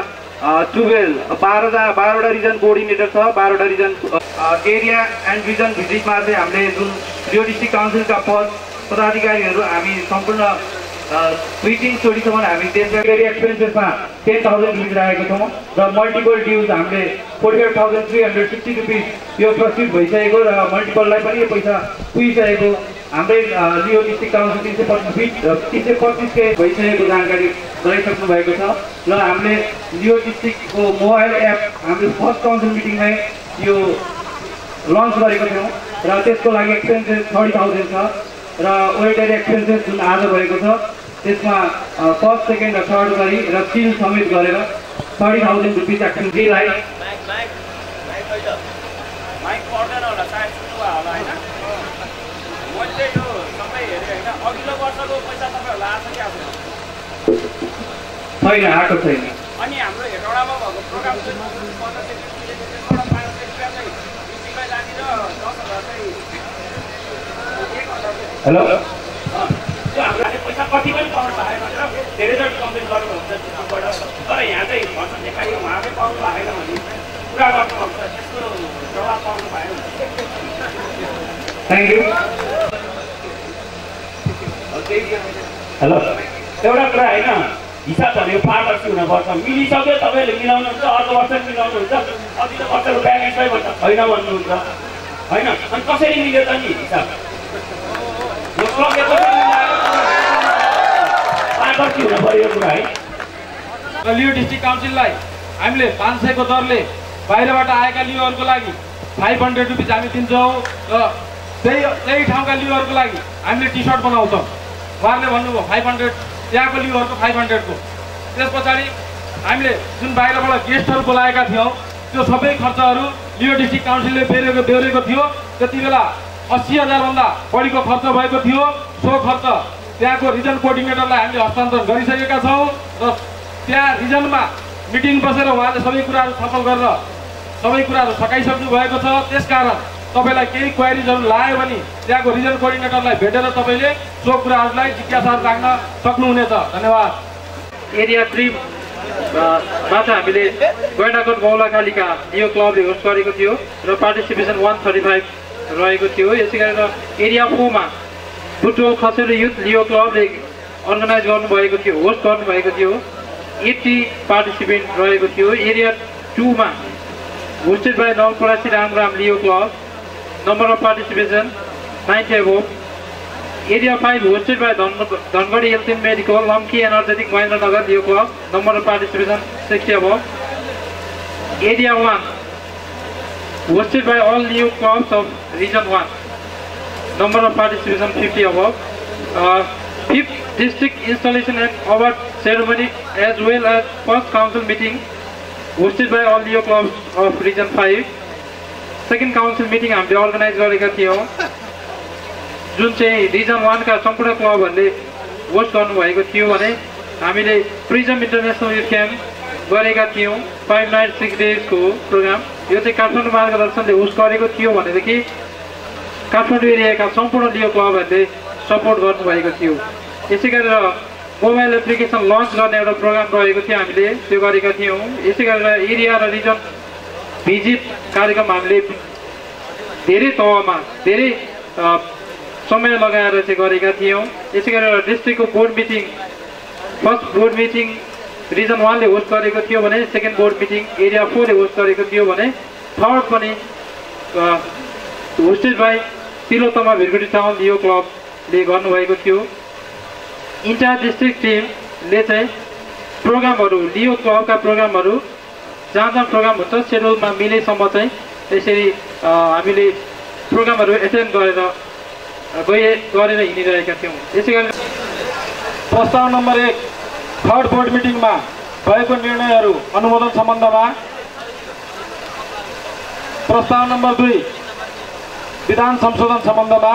12वटा रिजन कोअर्डिनेटर छ। 12वटा रिजन एरिया एन्ड रिजन भिजिटमा चाहिँ हामीले जुन यो डिस्ट्रिक्ट काउन्सिलका पदाधिकारीहरू हामी सम्पूर्ण 2-3चोटिसम्म हामी त्यसरी एक्सपेन्सेसमा 10,000 रुपिस राखेको छौँ। र मल्टिपल ड्युज हामीले 48,360 रुपिस यो प्रस्तुत भइसकेको र मल्टिपललाई पनि यो पैसा पुगिसकेको हाम्रै लियो डिस्ट्रिक्ट काउन्सिल 325 के भइसकेको जानकारी गराइसक्नु भएको छ। र हामीले लियो डिस्ट्रिक्टको मोबाइल एप हामीले फर्स्ट काउन्सिल मिटिङमै यो लन्च गरेको थियौँ। र त्यसको लागि एक्सपेन्सेस 30,000 छ। र वेटरी एक्सपेन्सेस जुन आज भएको छ त्यसमा फर्स्ट सेकेन्ड र 3rd गरी र सिल समेत गरेर 30,000 रुपिस एक्सपेन्सलाई छैन आएको छैन।
अनि हाम्रो हेटौडामा भएको प्रोग्राम
हेलो पैसा कति पनि पाउनु भएन भनेर धेरैचोटि कम्प्लेन गर्नुहुन्छ चिठीबाट। तर यहाँ चाहिँ भन्छ नेपाली उहाँकै पाउनु भएन भने कुरा गर्नुहुन्छ त्यसको जवाब पाउनु भएन।
Thank you.
हेलो एउटा कुरा होइन हिसाब भनेको पारदर्शी हुनुपर्छ। मिलिसक्यो तपाईँले मिलाउनुहुन्छ अर्को वर्ष मिलाउनुहुन्छ अघिल्लो वर्षको ब्यालेन्सै भन्छ छैन भन्नुहुन्छ होइन। अनि कसरी मिल्यो त नि हिसाब पारदर्शी हुनु पर्यो कुरा है।
लियो डिस्ट्रिक्ट काउन्सिललाई हामीले 500 को दरले बाहिरबाट आएका लियोहरूको लागि 500 रुपिस हामी दिन्छौँ। र त्यही ठाउँका लियोहरूको लागि हामीले टी सर्ट बनाउँछौँ। उहाँहरूले भन्नुभयो 500 त्यहाँको लियोहरूको 500 को। त्यस पछाडि हामीले जुन बाहिरबाट गेस्टहरू बोलाएका थियौँ त्यो सबै खर्चहरू लियो डिस्ट्रिक्ट काउन्सिलले बेहोरेको थियो। त्यति बेला 80,000 भन्दा बढीको खर्च भएको थियो। सो खर्च त्यहाँको रिजन कोअर्डिनेटरलाई हामीले हस्तान्तरण गरिसकेका छौँ। र त्यहाँ रिजनमा मिटिङ बसेर उहाँले सबै कुराहरू छलफल गरेर सबै कुराहरू सकाइसक्नु भएको छ। त्यसकारण तपाईँलाई केही क्वेरिजहरू लायो भने त्यहाँको रिजन कोअर्डिनेटरलाई भेटेर तपाईँले सो कुराहरूलाई जिज्ञासाहरू राख्न सक्नुहुनेछ। धन्यवाद।
एरिया 3 बाट हामीले गैंडाकोट गौलाखालीका लियो क्लबले होस्ट गरेको थियो र पार्टिसिपेसन 135 रहेको थियो। यसै गरेर एरिया 4 मा बुटोल खसेरो युथ लियो क्लबले अर्गनाइज गर्नुभएको थियो, होस्ट गर्नुभएको थियो। 80 पार्टिसिपेन्ट रहेको थियो। एरिया 2 मा
hosted by Navaparashi Ramgram Leo Club. Number of participation 90 above. Area 5 hosted by Dangadi Health and Medical, Lamki Energetic Mahindra Nagar Leo Club. Number of participation 60 above. Area 1 hosted by all Leo clubs of Region 1. Number of participation 50 above. 5th district installation and award ceremony as well as first council meeting hosted by all Leo clubs of Region 5. Second council meeting हामीले organise गरेका थियौं जुन चाहिँ reason 1 का सम्पूर्ण क्लबहरुले host गर्नु भएको थियो भने हामीले प्रिजम इन्टरनेशनल युथ क्याम्प गरेका थियौं 5 नाइट 6 डेज को प्रोग्राम यो चाहिँ काठमाडौँ मार्गदर्शनले होस्ट गरेको थियो भनेदेखि काठमाडौँ एरियाका सम्पूर्ण लियो क्लबहरुले सपोर्ट गर्नु भएको थियो यसैगरी मोबाइल एप्लिकेसन लन्च गर्ने एउटा प्रोग्राम रहेको थियो हामीले त्यो गरेका थियौं यसैगरी एरिया र रिजन भिजिट कार्यक्रम हामीले धेरै तहमा धेरै समय लगाएर चाहिँ गरेका थियौं यसैगरी डिस्ट्रिक्टको board meeting first board meeting region 1 ले होस्ट गरेको थियो भने सेकेन्ड बोर्ड मिटिङ एरिया 4 ले होस्ट गरेको थियो भने थर्ड पनि hosted by Tilottama Bhirgudi town Leo क्लबले गर्नुभएको थियो इन्टायर डिस्ट्रिक्ट टिमले चाहिँ प्रोग्रामहरु लियो क्लबका प्रोग्रामहरु जहाँ प्रोग्राम हुन्छ शेड्युलमा मिलेसम्म चाहिँ यसरी हामीले प्रोग्रामहरु एटेन्ड गरेर हिँडिरहेका थियौं यसैगरी
प्रस्ताव नम्बर 1 थर्ड बोर्ड मिटिङमा भएको निर्णयहरु अनुमोदन सम्बन्धमा प्रस्ताव नम्बर 2 विधान संशोधन सम्बन्धमा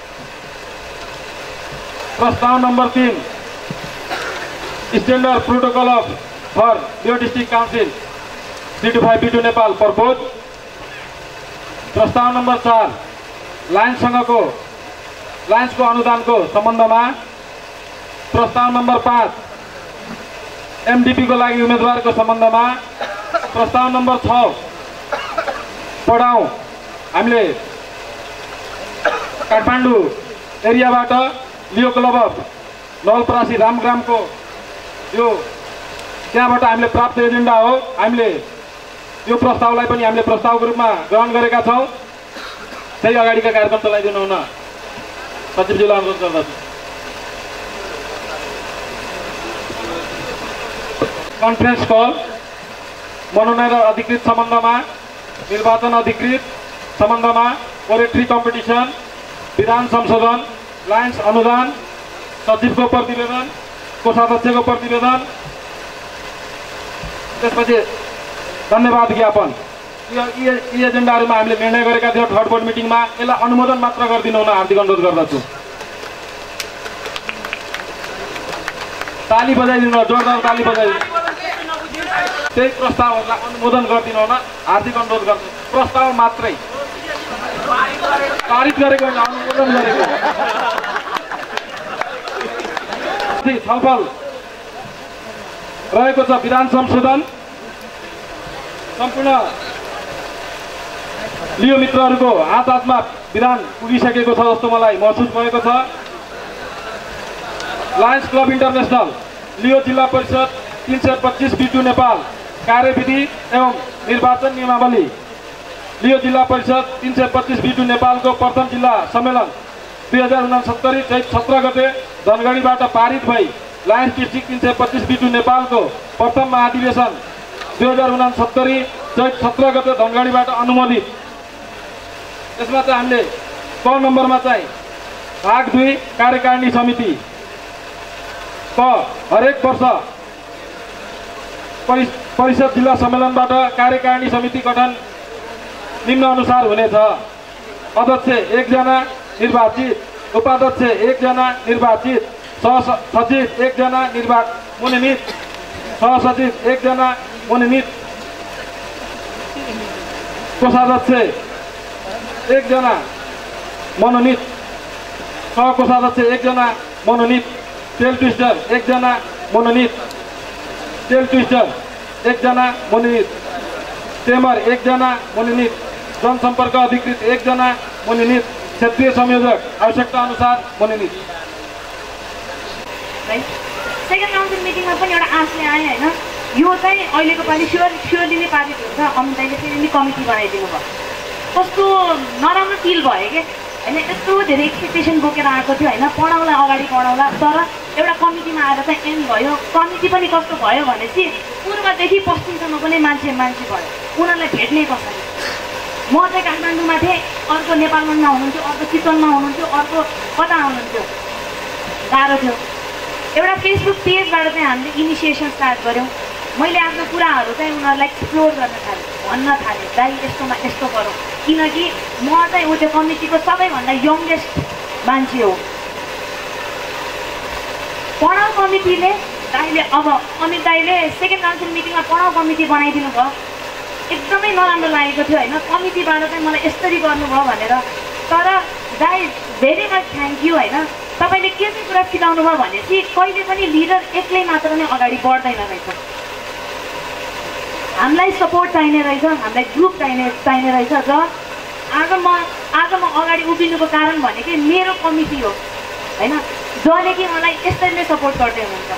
प्रस्ताव number 3 standard protocol of for Leo district council 325 B2 Nepal propose प्रस्ताव नम्बर 4 लायन्सको अनुदानको सम्बन्धमा प्रस्ताव नम्बर 5 एमडीपी को लागि उम्मेदवारको सम्बन्धमा प्रस्ताव नम्बर 6 पढाउँ हामीले काठमाडौँ एरियाबाट लियो क्लब अफ नवलपरासी रामग्रामको यो त्यहाँबाट हामीले प्राप्त एजेन्डा हो हामीले यो प्रस्तावलाई पनि हामीले प्रस्तावको रूपमा ग्रहण गरेका छौं त्यही अगाडिका कार्यक्रम चलाइदिनु हुन सचिवज्यूलाई अनुरोध गर्दछु कन्फरेन्स कल मनोनयन अधिकृत सम्बन्धमा निर्वाचन अधिकृत सम्बन्धमा ओरेटरी कम्पिटिसन विधान संशोधन लायन्स अनुदान सचिवको प्रतिवेदन कोषाध्यक्षको प्रतिवेदन त्यसपछि धन्यवाद ज्ञापन यी एजेन्डाहरुमा हामीले निर्णय गरेका थियौं थर्ड बोर्ड मिटिङमा यसलाई अनुमोदन मात्र गरिदिनु हुन हार्दिक अनुरोध गर्दछु ताली बजाइदिनु जोरदार ताली बजाइदिनु त्यही प्रस्तावहरुलाई अनुमोदन गरिदिनु हुन हार्दिक अनुरोध गर्छु प्रस्ताव मात्रै पारित गरेको हैन अनुमोदन गरेको छलफल रहेको छ विधान संशोधन सम्पूर्ण लियो मित्रहरुको हातमा विधान पुगिसकेको छ जस्तो मलाई महसुस भएको छ लायन्स क्लब इन्टरनेशनल लियो जिल्ला परिषद 325 B2 नेपाल कार्यविधि एवं निर्वाचन नियमावली लियो जिल्ला परिषद 325 B2 नेपालको प्रथम जिल्ला सम्मेलन 2069 चैत 17 गते धनगढीबाट पारित भई लायन्स डिस्ट्रिक्ट 325 B2 नेपालको प्रथम महाधिवेशन 2069 चैत 17 गते धनगढीबाट अनुमोदित यसमा चाहिँ हामीले क नम्बरमा चाहिँ भाग 2 कार्यकारिणी समिति क हरेक वर्ष परिषद जिल्ला सम्मेलनबाट कार्यकारिणी समिति गठन निम्न अनुसार हुनेछ अध्यक्ष 1 जना निर्वाचित उपाध्यक्ष 1 जना निर्वाचित सहसचिव 1 जना मनोनित सहसचिव 1 जना मनोनित कोषाध्यक्ष 1 जना मनोनित सहकोषाध्यक्ष 1 जना मनोनित टेल ट्विस्टर 1 जना मनोनित टेल ट्विस्टर 1 जना मनोनित टेमर 1 जना मनोनित जनसम्पर्क अधिकृत 1 जना मनोनित क्षेत्रीय संयोजक आवश्यकता अनुसार मनोनित
सेकेन्ड काउन्सिल मिटिङमा पनि एउटा आशले आए हैन यो चाहिँ अहिलेको पालि स्योरली नै पारित हुन्छ। अमित दाइले फेरि नि कमिटी बनाइदिनु भयो। कस्तो नराम्रो फिल भयो क्या होइन, यत्रो धेरै एक्सपेक्टेसन बोकेर आएको थियो होइन, पढाउला अगाडि पढाउला, तर एउटा कमिटीमा आएर चाहिँ एन्ड भयो। कमिटी पनि कस्तो भयो भनेपछि पूर्वदेखि पश्चिमसम्म पनि मान्छे भयो, उनीहरूलाई भेट्ने कसरी। म चाहिँ काठमाडौँमा थिएँ, अर्को नेपालमा हुनुहुन्थ्यो, अर्को चितवनमा हुनुहुन्थ्यो, अर्को कता हुनुहुन्थ्यो, गाह्रो थियो। एउटा फेसबुक पेजबाट चाहिँ हामीले इनिसिएसन स्टार्ट गऱ्यौँ। मैले आफ्नो कुराहरू चाहिँ उनीहरूलाई एक्सप्लोर गर्न थालेँ, भन्न थालेँ दाइ यस्तोमा यस्तो गरौँ, किनकि म चाहिँ ऊ त्यो कमिटीको सबैभन्दा यङ्गेस्ट मान्छे हो। पढाउ कमिटीले दाइले अब अमित दाइले सेकेन्ड काउन्सिल मिटिङमा पढाउ कमिटी बनाइदिनु भयो, एकदमै नराम्रो लागेको थियो होइन, कमिटीबाट चाहिँ मलाई यसरी गर्नुभयो भनेर। तर दाइ भेरी मच थ्याङ्क यू होइन, तपाईँले के चाहिँ कुरा सिकाउनु भयो भनेपछि कहिले पनि लिडर एक्लै मात्र नै अगाडि बढ्दैन रहेछ, हामीलाई सपोर्ट चाहिने रहेछ, हामीलाई ग्रुप चाहिने रहेछ। र आज म अगाडि उभिनुको कारण भनेकै मेरो कमिटी हो होइन, जसले कि मलाई यसरी नै सपोर्ट गर्दै हुनुहुन्छ।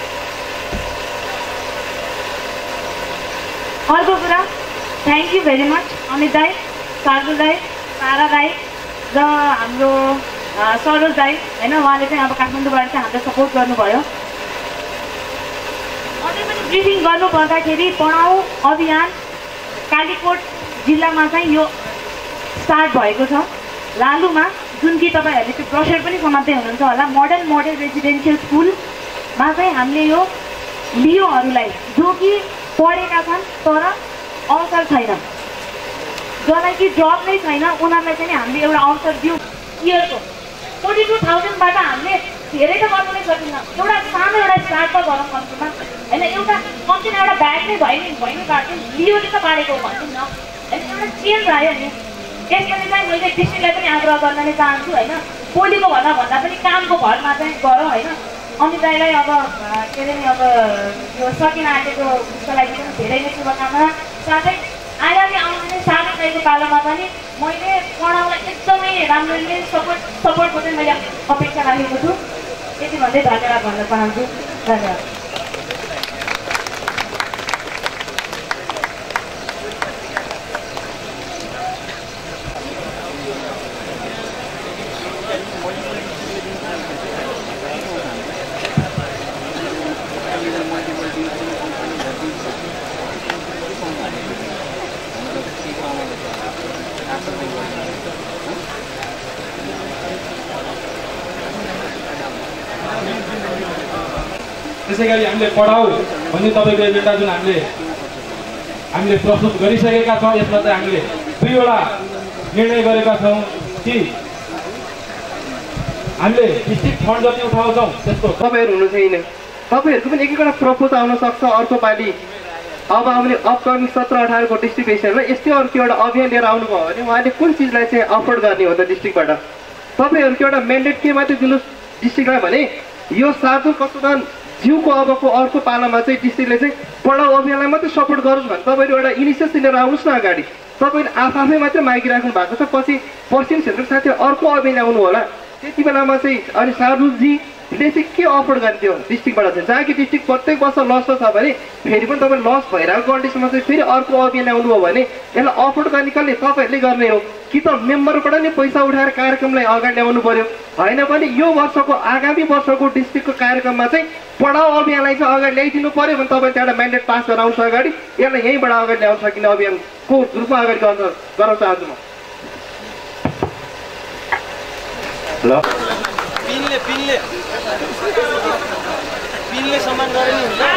अर्को कुरा thank you very much Amit दाई, सार्दुल दाई, तारा दाई र हाम्रो सरोज दाई होइन, उहाँले चाहिँ अब काठमाडौँबाट चाहिँ हामीलाई सपोर्ट गर्नुभयो। अझै पनि ब्रिफिङ गर्नु पर्दाखेरि पढाउ अभियान कालीकोट जिल्लामा चाहिँ यो स्टार्ट भएको छ। लालुमा जुन कि तपाईँहरूले त्यो ब्रोसर पनि समात्दै हुनुहुन्छ होला, मोडल रेजिडेन्सियल स्कुलमा चाहिँ हामीले यो लियोहरूलाई जो कि पढेका छन् तर अवसर छैन, जसलाई कि जब नै छैन, उनीहरूलाई चाहिँ हामीले एउटा अवसर दियौँ। इयरको 42,000बाट हामीले धेरै त गर्नु नै सकिन्न, एउटा सानो एउटा स्टार्ट त गरौँ कम्तीमा होइन, एउटा कम्तीमा एउटा ब्याग नै भइनु काट्थ्यौँ, लियोले त पारेको हो भन्छौँ न होइन, एउटा चेन्ज आयो नि। त्यसैले चाहिँ मैले डिस्ट्रिक्टलाई पनि आग्रह गर्न नै चाहन्छु होइन, पोलीको भन्दा पनि कामको भरमा चाहिँ गरौँ होइन। अमित दाइलाई अब के अरे नि अब यो सकिन आँटेको उसको लागि पनि धेरै नै शुभकामना। साथै आगामी आउने सानो दाइको पालोमा पनि मैले पढाउलाई एकदमै राम्ररी सपोर्टको चाहिँ मैले अपेक्षा राखेको छु। यति भन्दै धन्यवाद भन्न चाहन्छु। धन्यवाद।
त्यसै गरी हामीले पढाउ भन्ने तपाईँको एजेन्डा जुन हामीले प्रस्तुत गरिसकेका छौँ, यसमा चाहिँ हामीले 2वटा निर्णय गरेका छौँ कि हामीले डिस्ट्रिक्ट फन्ड जति उठाउँछौँ त्यसको
तपाईँहरू हुनु छैन, तपाईँहरूको पनि एक एकवटा प्रपोज आउन सक्छ। अर्को पालि अब आउने अपकमिङ 17-18को डिस्ट्रिक्ट एसियनमा यस्तै अर्को एउटा अभियान लिएर आउनुभयो भने उहाँले कुन चिजलाई चाहिँ अफोर्ड गर्ने हो त डिस्ट्रिक्टबाट। तपाईँहरूको एउटा म्यान्डेट के मात्रै दिनुहोस् डिस्ट्रिक्टलाई भने यो साधु कसुदान जिउको अबको अर्को पालामा चाहिँ डिस्ट्रिक्टले चाहिँ पढाउ अभियानलाई मात्रै सपोर्ट गरोस् भने तपाईँहरू एउटा इनिसिएटिभ लिएर आउनुहोस् न अगाडि। तपाईँले आफै मात्रै मागिराख्नु भएको छ, पछि पश्चिम क्षेत्रको साथीहरू अर्को अभियान आउनु होला, त्यति बेलामा चाहिँ अनि साधुजीले चाहिँ के अफोर्ड गरिदियो डिस्ट्रिक्टबाट चाहिँ, जहाँ कि डिस्ट्रिक्ट प्रत्येक वर्ष लस छ भने फेरि पनि तपाईँ लस भइरहेको कन्डिसनमा चाहिँ फेरि अर्को अभियान आउनुभयो भने यसलाई अफोर्ड गर्ने कसले? तपाईँहरूले गर्ने हो कि त मेम्बरबाट नै पैसा उठाएर कार्यक्रमलाई अगाडि ल्याउनु पर्यो, होइन भने यो वर्षको आगामी वर्षको डिस्ट्रिक्टको कार्यक्रममा चाहिँ पढाउ अभियानलाई चाहिँ अगाडि ल्याइदिनु पर्यो भने तपाईँ त्यहाँबाट म्यान्डेट पास गराउँछ अगाडि, यसलाई यहीँबाट अगाडि ल्याउन सकिने अभियानको रूपमा अगाडि गर्न चाहन्छु म।
ल पिनले सम्मान गरे नि हुन्छ।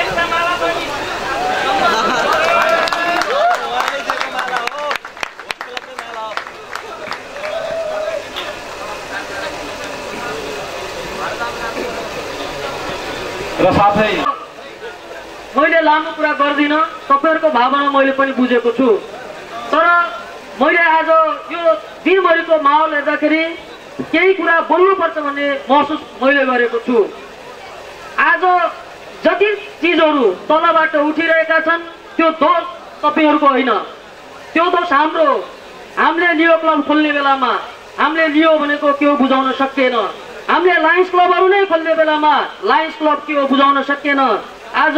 र साथै
मैले लामो कुरा गर्दिनँ, तपाईँहरूको भावना मैले पनि बुझेको छु, तर मैले आज यो दिनभरिको माहौल हेर्दाखेरि केही कुरा बोल्नुपर्छ भन्ने महसुस मैले गरेको छु। आज जति चिजहरू तलबाट उठिरहेका छन् त्यो दोष तपाईँहरूको होइन, त्यो दोष हाम्रो। हामीले लियो क्लब खोल्ने बेलामा हामीले लियो भनेको के हो बुझाउन सकिएन, हामीले लायन्स क्लबहरू नै खोल्ने बेलामा लायन्स क्लब के हो बुझाउन सकिएन। आज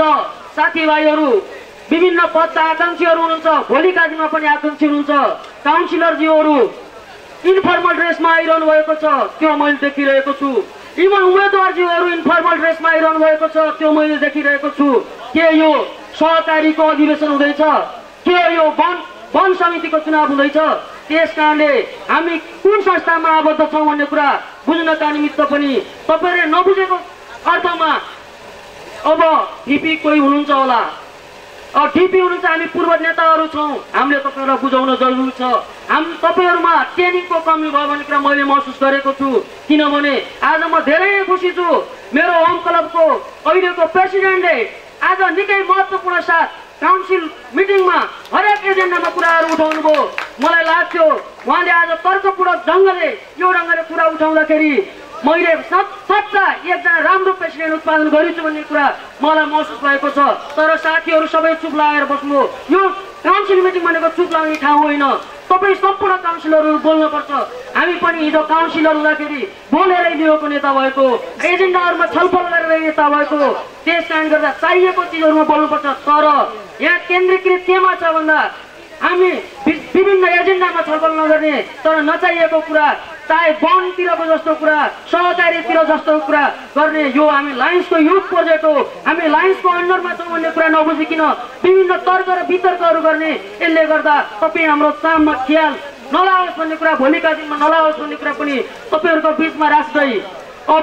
साथीभाइहरू विभिन्न पदका आकांक्षीहरू हुनुहुन्छ, भोलिका दिनमा पनि आकांक्षी हुनुहुन्छ। काउन्सिलरज्यूहरू इन्फर्मल ड्रेसमा आइरहनु भएको छ, त्यो मैले देखिरहेको छु। इभन उम्मेदवारज्यूहरू इन्फर्मल ड्रेसमा आइरहनु भएको छ, त्यो मैले देखिरहेको छु। के यो सहकारीको अधिवेशन हुँदैछ? के यो वन समितिको चुनाव हुँदैछ? त्यस कारणले हामी कुन संस्थामा आबद्ध छौँ भन्ने कुरा बुझ्नका निमित्त पनि तपाईँले नबुझेको अर्थमा अब टिपी कोही हुनुहुन्छ होला, टिपी हुनुहुन्छ, हामी पूर्व नेताहरू छौँ, हामीले तपाईँहरूलाई बुझाउन जरुरी छ। तपाईँहरूमा ट्रेनिङको कमी भयो भन्ने कुरा मैले महसुस गरेको छु। किनभने आज म धेरै खुसी छु, मेरो होम क्लबको अहिलेको प्रेसिडेन्टले आज निकै महत्त्वपूर्ण साथ काउन्सिल मिटिङमा हरेक एजेन्डामा कुराहरू उठाउनु भयो। मलाई लाग्थ्यो उहाँले आज तर्कपूर्वक ढङ्गले यो ढङ्गले कुरा उठाउँदाखेरि मैले सच्चा एकजना राम्रो प्रेसिडेन्ट उत्पादन गरिछु भन्ने कुरा मलाई महसुस भएको छ। तर साथीहरू सबै चुप लागेर बस्नु। यो काउन्सिल मिटिङ भनेको चुप लाग्ने ठाउँ होइन। तपाईँ सम्पूर्ण काउन्सिलरहरू बोल्नुपर्छ। हामी पनि हिजो काउन्सिलर हुँदाखेरि बोलेरै लिएको नेता भएको, एजेन्डाहरूमा छलफल गरेर नेता भएको, त्यस कारण गर्दा चाहिएको चिजहरूमा बोल्नुपर्छ। तर यहाँ केन्द्रीकृत केमा छ भन्दा हामी विभिन्न एजेन्डामा छलफल नगर्ने, तर नचाहिएको कुरा, चाहे वनतिरको जस्तो कुरा, सहकारीतिर जस्तो कुरा गर्ने, यो हामी लायन्सको युथ प्रोजेक्ट हो, हामी लायन्सको अन्डरमा छौँ भन्ने कुरा नबुझिकन विभिन्न तर्क र वितर्कहरू गर्ने, यसले गर्दा तपाईँ हाम्रो चाममा ख्याल नलाओस् भन्ने कुरा, भोलिका दिनमा नलाओस् भन्ने कुरा पनि तपाईँहरूको बिचमा राख्दै अब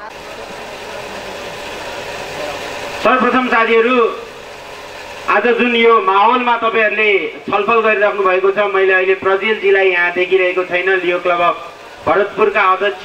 सर्वप्रथम साथीहरू, आज जुन यो माहौलमा तपाईँहरूले छलफल गरिराख्नु भएको छ, मैले अहिले प्रजिलजीलाई यहाँ देखिरहेको छैन। लियो क्लब अफ भरतपुरका अध्यक्ष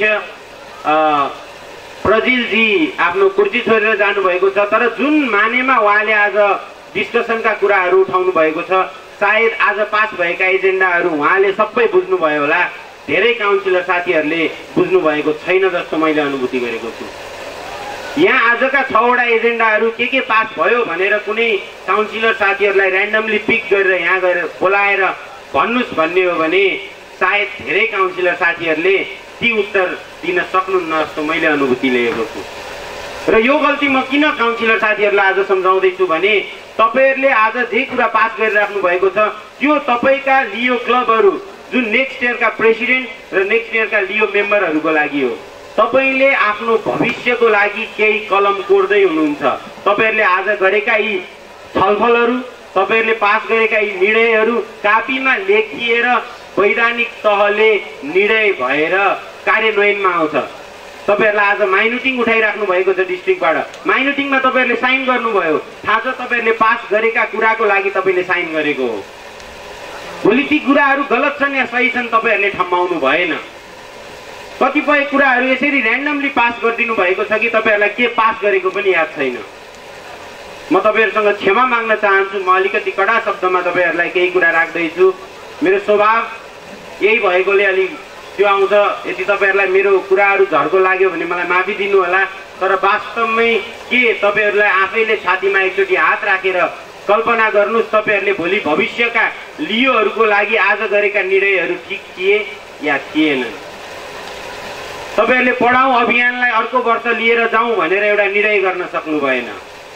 प्रजिलजी आफ्नो कुर्सी छोडेर जानुभएको छ। तर जुन मानेमा उहाँले आज डिस्कसनका कुराहरू उठाउनु भएको छ, सायद आज पास भएका एजेन्डाहरू उहाँले सबै बुझ्नुभयो होला, धेरै काउन्सिलर साथीहरूले बुझ्नु भएको छैन जस्तो मैले अनुभूति गरेको छु। यहाँ आजका 6 वटा एजेन्डाहरू के पास भयो भनेर कुनै काउन्सिलर साथीहरूलाई ऱ्यान्डमली पिक गरेर यहाँ गएर बोलाएर भन्नुहोस् भन्ने हो भने सायद धेरै काउन्सिलर साथीहरूले ती उत्तर दिन सक्नुहुन्न जस्तो मैले अनुभूति लिएको छु। र यो गल्ती म किन काउन्सिलर साथीहरूलाई आज सम्झाउँदैछु भने तपाईँहरूले आज जे कुरा पास गरिराख्नु भएको छ त्यो तपाईँका लियो क्लबहरू जुन नेक्स्ट इयरका प्रेसिडेन्ट र नेक्स्ट इयरका लियो मेम्बरहरूको लागि हो। तपाईले आफ्नो भविष्यको लागि केही कलम कोर्दै हुनुहुन्छ। तपाईहरूले आज गरेका यी छलफलहरू, तपाईहरूले पास गरेका यी निर्णयहरू कापीमा लेखिएर वैधानिक तहले निर्णय भएर कार्यान्वयनमा आउँछ। तपाईहरूलाई आज माइनुटिङ उठाइराख्नु भएको छ डिस्ट्रिक्टबाट, माइनुटिङमा तपाईँहरूले साइन गर्नुभयो, थाहा छ तपाईँहरूले पास गरेका कुराको लागि तपाईँले साइन गरेको हो। भोलि ती कुराहरू गलत छन् या सही छन् तपाईँहरूले ठम्माउनु भएन। कतिपय कुराहरू यसरी ऱ्यान्डमली पास गरिदिनु भएको छ कि तपाईँहरूलाई के पास गरेको पनि याद छैन। म तपाईँहरूसँग क्षमा माग्न चाहन्छु, म अलिकति कडा शब्दमा तपाईँहरूलाई केही कुरा राख्दैछु। मेरो स्वभाव यही भएकोले अलिक त्यो आउँछ। यदि तपाईँहरूलाई मेरो कुराहरू झर्को लाग्यो भने मलाई माफी दिनु होला। तर वास्तवमै के तपाईँहरूलाई आफैले छातीमा एकचोटि हात राखेर कल्पना गर्नुहोस्, तपाईँहरूले भोलि भविष्यका लियोहरूको लागि आज गरेका निर्णयहरू ठिक थिए या थिएनन्। तपाईहरूले पढाउँ अभियानलाई अर्को वर्ष लिएर जाउँ भनेर एउटा निर्णय गर्न सक्नु भएन।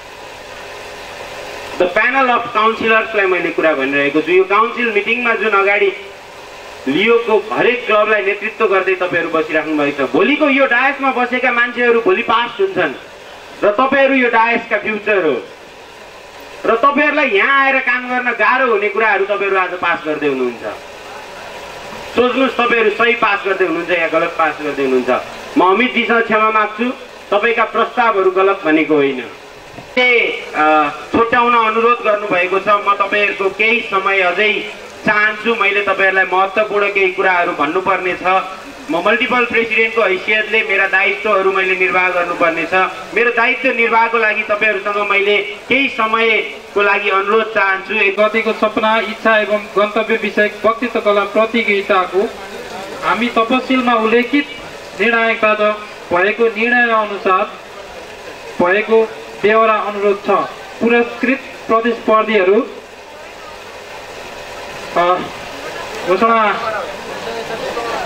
द प्यानल अफ काउन्सिलर्सलाई मैले कुरा भनिरहेको छु। यो काउन्सिल मिटिङमा जुन अगाडि लियोको हरेक क्लबलाई नेतृत्व गर्दै तपाईँहरू बसिराख्नु भएको छ, भोलिको यो डायसमा बसेका मान्छेहरू भोलि पास्ट हुन्छन् र तपाईँहरू यो डायसका फ्युचर हो। र तपाईँहरूलाई यहाँ आएर काम गर्न गाह्रो हुने कुराहरू तपाईँहरू आज पास गर्दै हुनुहुन्छ। सोच्नुहोस् तपाईँहरू सही पास गर्दै हुनुहुन्छ या गलत पास गर्दै हुनुहुन्छ। म अमितजीसँग क्षमा माग्छु, तपाईँका प्रस्तावहरू गलत भनेको होइन। छुट्याउन अनुरोध गर्नुभएको छ। म तपाईँहरूको केही समय अझै चाहन्छु। मैले तपाईँहरूलाई महत्त्वपूर्ण केही कुराहरू भन्नुपर्ने छ। म मल्टिपल प्रेसिडेन्टको हैसियतले मेरा दायित्वहरू मैले निर्वाह गर्नुपर्ने छ। मेरो दायित्व निर्वाहको लागि तपाईँहरूसँग मैले केही समयको लागि अनुरोध चाहन्छु।
गतिको सपना, इच्छा एवं गन्तव्य विषयक वक्तृत्व कला प्रतियोगिताको हामी तपसिलमा उल्लेखित निर्णायकबाट भएको निर्णय अनुसार भएको बेहोरा अनुरोध छ। पुरस्कृत प्रतिस्पर्धीहरू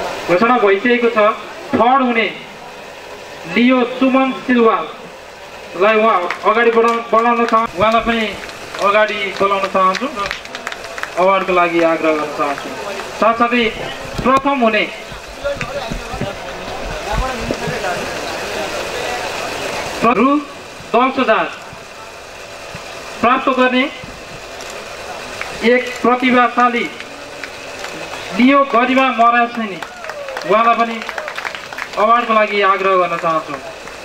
घोषणा भइसकेको छ। थर्ड हुने लियो सुमन सिलवाल, लाई उहाँ अगाडि बढाउन चाहन्छु, उहाँलाई पनि अगाडि बोलाउन चाहन्छु र अवार्डको लागि आग्रह गर्न चाहन्छु। साथसाथै प्रथम हुने रु 10,000 प्राप्त गर्ने एक प्रतिभाशाली लियो गरिमा मरासिनी, उहाँलाई पनि अवार्डको लागि आग्रह गर्न चाहन्छु।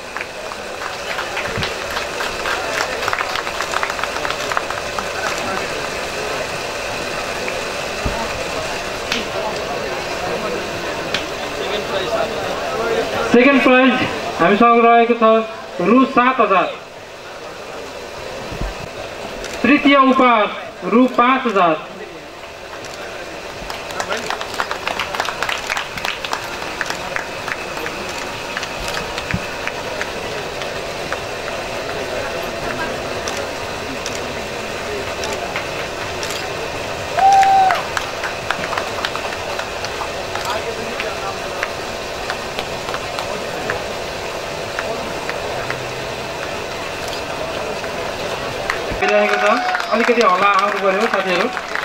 सेकेन्ड प्राइज हामीसँग रहेको छ रु 7,000। तृतीय उपहार रु 5,000। अलिकति हल्ला आउनु पर्यो साथीहरू।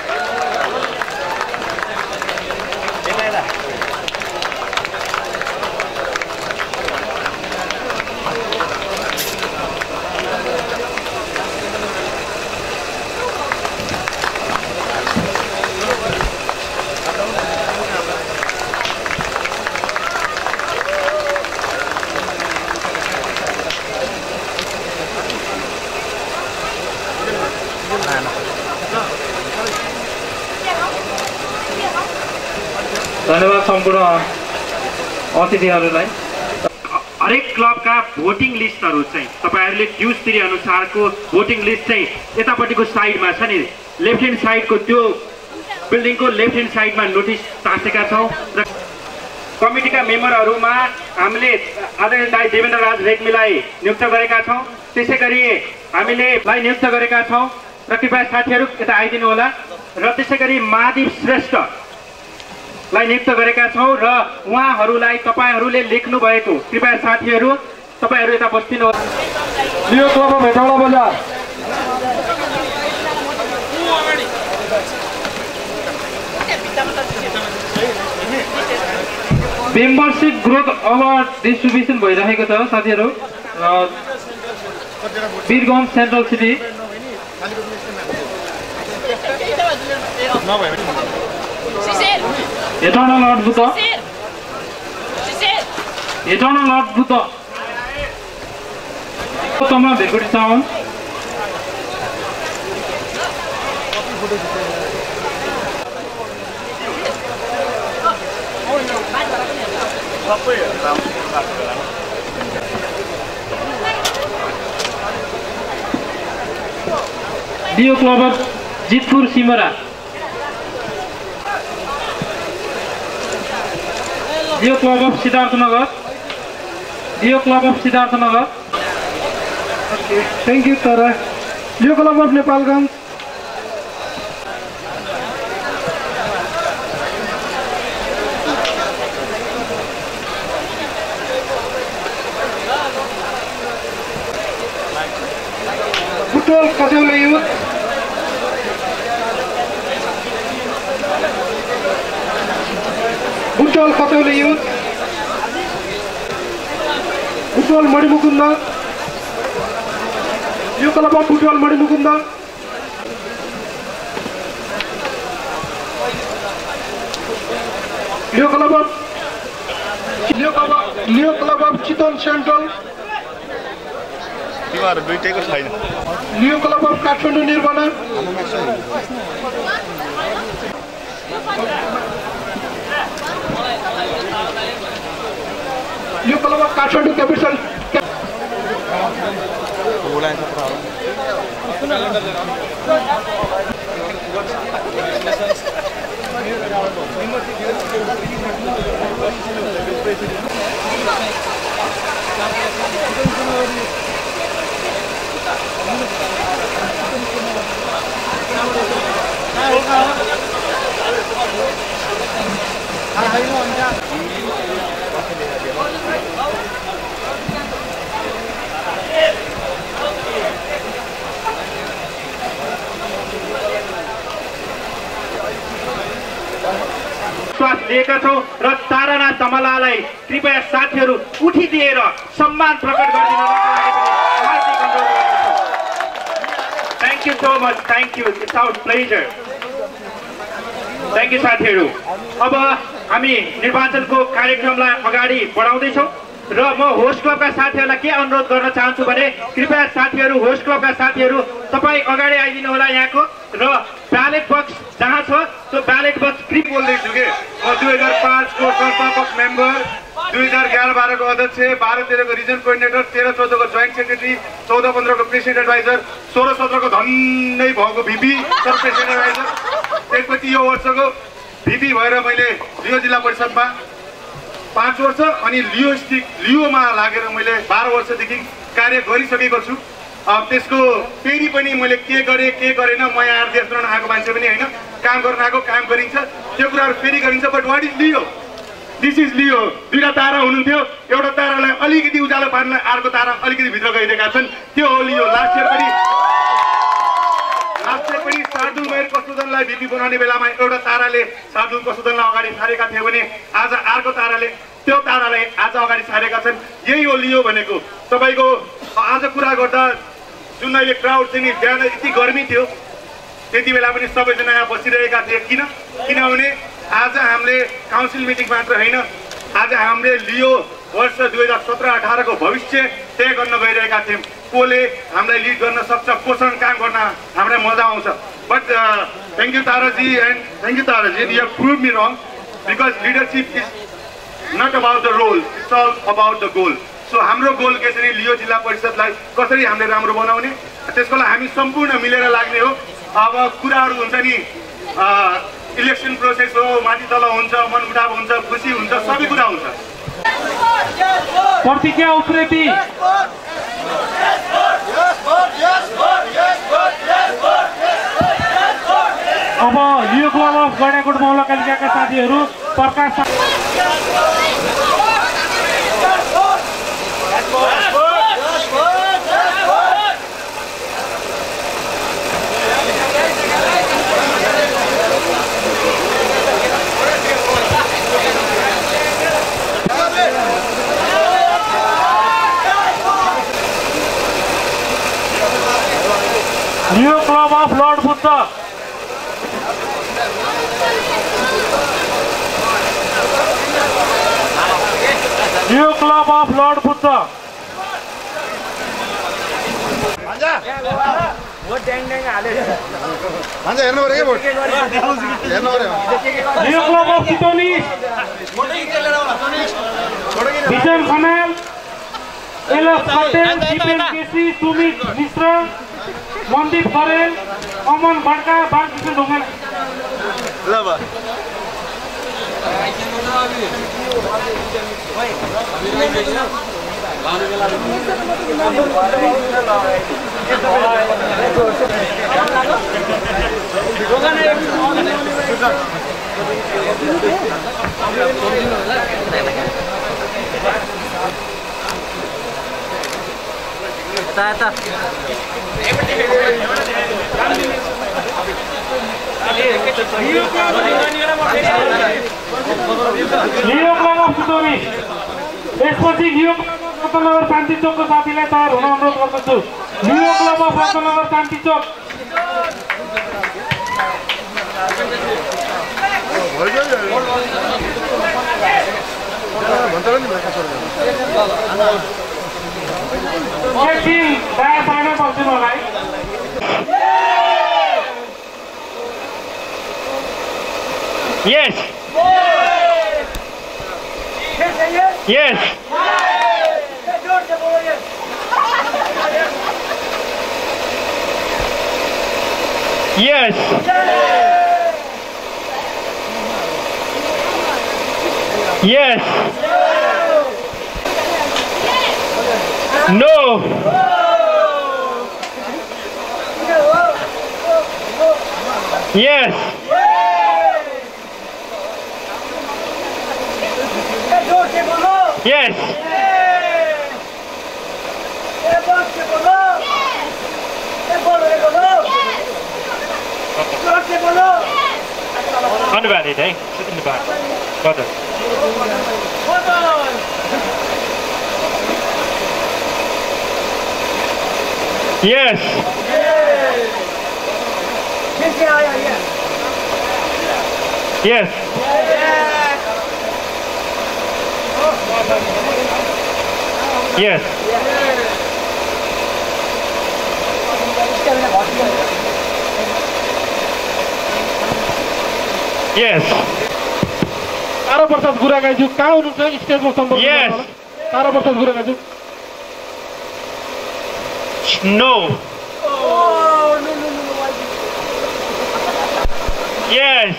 धन्यवाद सम्पूर्ण अतिथिहरूलाई।
हरेक क्लबका भोटिङ लिस्टहरू चाहिँ तपाईहरूले ड्युज तिरे अनुसारको भोटिङ लिस्ट चाहिँ यतापट्टिको साइडमा छ नि, लेफ्ट ह्यान्ड साइडको त्यो बिल्डिङको लेफ्ट ह्यान्ड साइडमा नोटिस टाँसेका छौँ र कमिटीका मेम्बरहरूमा हामीले आदरणीय दाइ देवेन्द्र राज रेग्मीलाई नियुक्त गरेका छौँ। त्यसै गरी हामीले नियुक्त गरेका छौँ र कृपया साथीहरू यता आइदिनु होला। र त्यसै गरी महादीप श्रेष्ठ लाई नियुक्त गरेका छौँ र उहाँहरूलाई तपाईहरूले लेख्नु भएको कृपया साथीहरू तपाईहरू यता बस्दिनु होला।
लियो क्लब अफ हेटौडा बजार मेम्बरसिप ग्रोथ अवार्ड डिस्ट्रिब्युसन भइरहेको छ साथीहरू। Birgunj central city Eternal Lord Buddha. Eternal Lord Buddha. Tama Bekuri Town. Dio Club of Jitpur Simara. Dio Club of Siddharthanagar. Dio Club of Siddharthanagar.
Okay, thank you, Tara. Dio Club of Nepalganj. Butwal Kasaula Youth. Butwal Kasaula Youth. Butwal Madimukunda. Dio Club of Butwal Madimukunda. Dio Club of Chiton Central. Dio Club of Kathmandu Nirvana. Dio Club of Kathmandu Capital.
विश्वास लिएका छौँ र तारानाथ धमलालाई कृपया साथीहरू उठिदिएर सम्मान प्रकट गरिदिन हार्दिक अनुरोध गर्दछौँ। Thank you so much, thank you, it's our pleasure. Thank you साथीहरू। अब हामी निर्वाचनको कार्यक्रमलाई अगाडि बढाउँदैछौँ र म होस्ट क्लबका साथीहरूलाई के अनुरोध गर्न चाहन्छु भने कृपया साथीहरू, होस्ट क्लबका साथीहरू तपाईँ अगाडि आइदिनु होला यहाँको र ब्यालेट बक्स जहाँ छ त्यो ब्यालेट बक्स
कृपया बोल्दैछु कि म 2005 को संस्थापक मेम्बर, 2011-12 को अध्यक्ष, 12-13 को रिजन कोअर्डिनेटर, 13-14 को जोइन्ट सेक्रेटरी, 14-15 को प्रेसिडेन्ट एडभाइजर, 16-17 को धन्नै भएको भिपी तर प्रेसिडेन्ट एडभाइजर, त्यसपछि यो वर्षको भिपी भएर मैले लियो जिल्ला परिषदमा 5 वर्ष अनि लियोमा लागेर मैले 12 वर्षदेखि कार्य गरिसकेको छु। त्यसको फेरि पनि मैले के गरेँ के गरेन, म यहाँ देश बनाउन आएको मान्छे पनि होइन, काम गर्न आएको, काम गरिन्छ, त्यो कुराहरू फेरि गरिन्छ। But what is Leo? This is Leo. दुईवटा तारा हुनुहुन्थ्यो, एउटा तारालाई अलिकति उज्यालो पार्न अर्को तारा अलिकति भित्र गइरहेका छन्, त्यो हो लियो। लास्ट इयर पनि शार्दुल मेयर कसुदनलाई भिपी बनाउने बेलामा एउटा ताराले शार्दुल कसुदनलाई अगाडि सारेका थियो भने आज अर्को ताराले त्यो तारालाई आज अगाडि सारेका छन्। यही हो लियो भनेको। तपाईँको आज कुरा गर्दा जुन अहिले क्राउड चाहिँ नि बिहान यति गर्मी थियो, त्यति बेला पनि सबैजना यहाँ बसिरहेका थिए। किनभने आज हामीले काउन्सिल मिटिङ मात्र होइन, आज हामीले लियो वर्ष 2017-18 को भविष्य तय गर्न गइरहेका थियौँ। कोले हामीलाई लिड गर्न सक्छ, कोसँग काम गर्न हामीलाई मजा आउँछ। बट थ्याङ्क यू ताराजी एन्ड थ्याङ्क यू ताराजी, you have prove me wrong because leadership is not about the role, it's all about the goal. So हाम्रो गोल के छ नि लियो जिल्ला परिषदलाई कसरी हामीले राम्रो बनाउने, त्यसको लागि हामी सम्पूर्ण मिलेर लाग्ने हो। अब कुराहरू हुन्छ नि, इलेक्सन प्रोसेस हो, माथि तल हुन्छ, मनमुटाव हुन्छ, खुसी हुन्छ, सबै कुरा हुन्छ।
प्रतिज्ञा उप्रेती अब लियो क्लब अफ गैंडाकोट मौलकालिकाका साथीहरू Prakash Leo club of lord Buddha Leo club of lord Buddha Leo club of Chitauni Vijay Khanal, LF Patel, Dipen KC, Sumit Mishra, Mandeep Kharel, Aman Badka, Balkrishna Dhungel. Leo club of Chitauni, यसपछि लियो रत्नगर शान्ति चोकको साथीलाई तयार हुन अनुरोध गर्दछु। Leo club of Ratnagar Shanti Chowk. एकछिन दायाँ साइडमा बस्दिनु होला है।
Yes. Yes. Yes. Yes. No. Yes. Yes. Undivided, eh? Sit in the back. हजुर Yes. Yes. Yes. Yes.
तारा प्रसाद गुरागाईज्यू कहाँ हुनुहुन्छ स्टेजमा सम्पर्क
Yes.
Tara Prasad गुरागाईज्यू
No. Yes.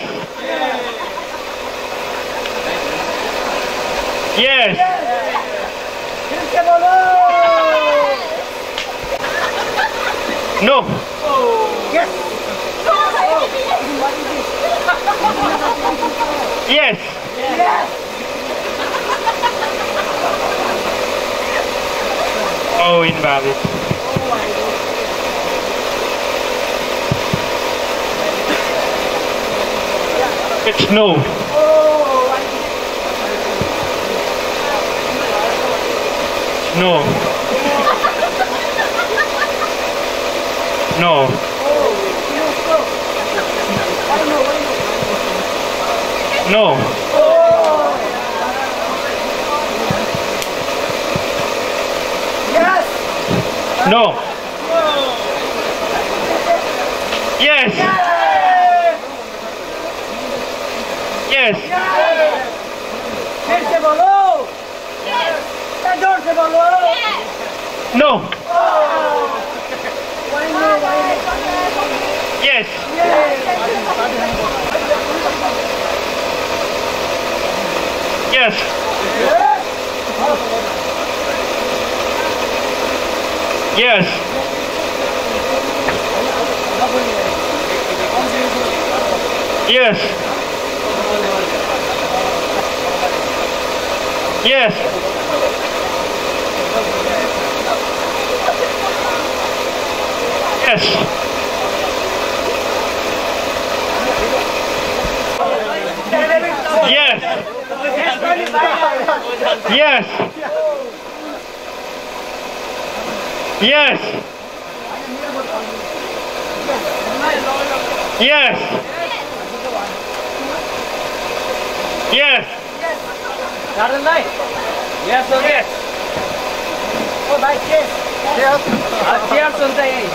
Yes. No.
Yes.
Yes. Oh, invalid. It's no. No. No. No.
Yes.
No. Yes. Yes.
फिर से बोलो। जोर से बोलो।
No.
Yes.
Yes. Yes. Yes. Yes. Yes. Yes. Yes. Yes. Yes. Yes.
Garden light. Yes or yes? Oh, by yes. Yes. Yes or yes?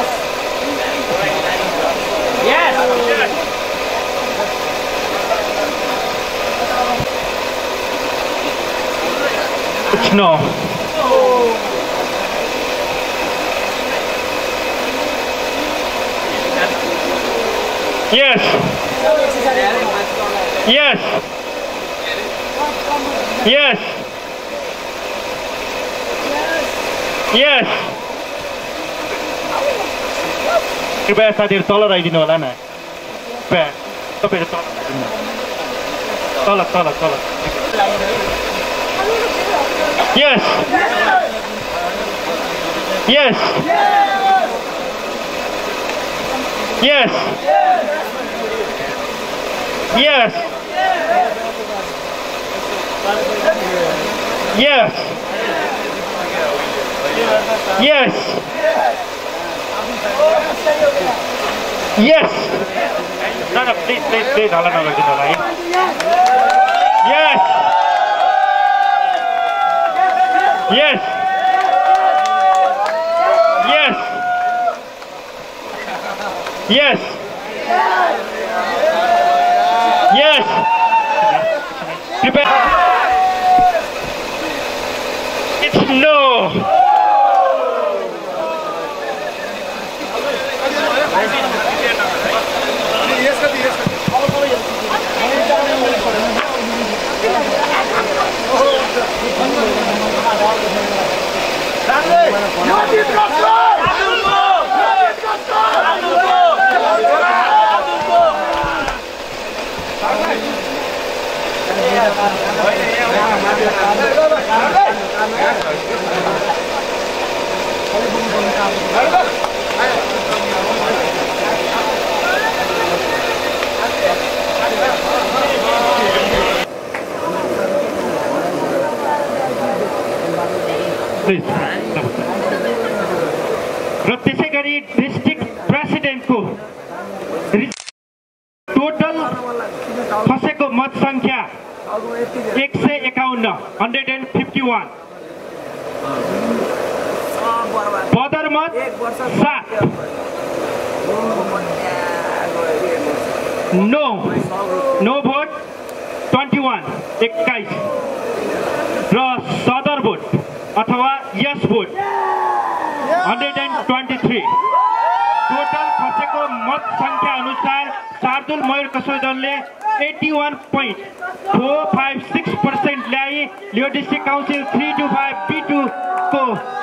Yes. Yes.
It's no. Yes. Yes. Yes. Yes. कृपया साथीहरु तल राखिदिनु होला न कृपया तपाईहरु तल तल तल Yes. Yes. Yes. Yes. Yes. Yes. Yes. No, no, please, please, please. Hala na lagin na Yes. Yes. Yes. Yes. Yes. Prepare. It's no. Please. र त्यसै गरी डिस्ट्रिक्ट प्रेसिडेन्टको टोटल खसेको मत सङ्ख्या 151 151। बदरमत 7, नो भोट 21 21 र सदर भोट अथवा यस भोट 123। टोटल खसेको मत सङ्ख्या अनुसार शार्दुल मयूर कसोदनले 81.456% ल्याई लियो डिस्ट्रिक्ट काउन्सिल 325 B2 को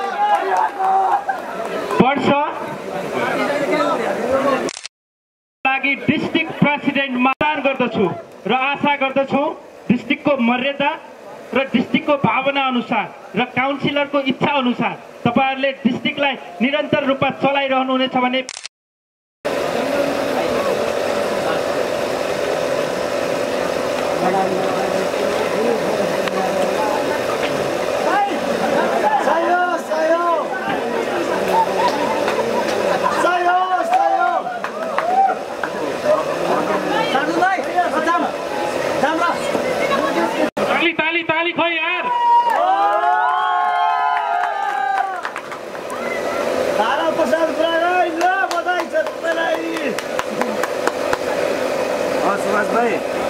वर्ष लागि डिस्ट्रिक्ट प्रेसिडेन्ट मतदान गर्दछु र आशा गर्दछु डिस्ट्रिक्टको मर्यादा र डिस्ट्रिक्टको भावना अनुसार र काउन्सिलरको इच्छा अनुसार तपाईहरुले डिस्ट्रिक्टलाई निरन्तर रूपमा चलाइरहनु हुनेछ भने ताली खै यार।
तारा प्रसाद पुरागाई ल बधाई छ तपाईलाई। सुभाष भाइ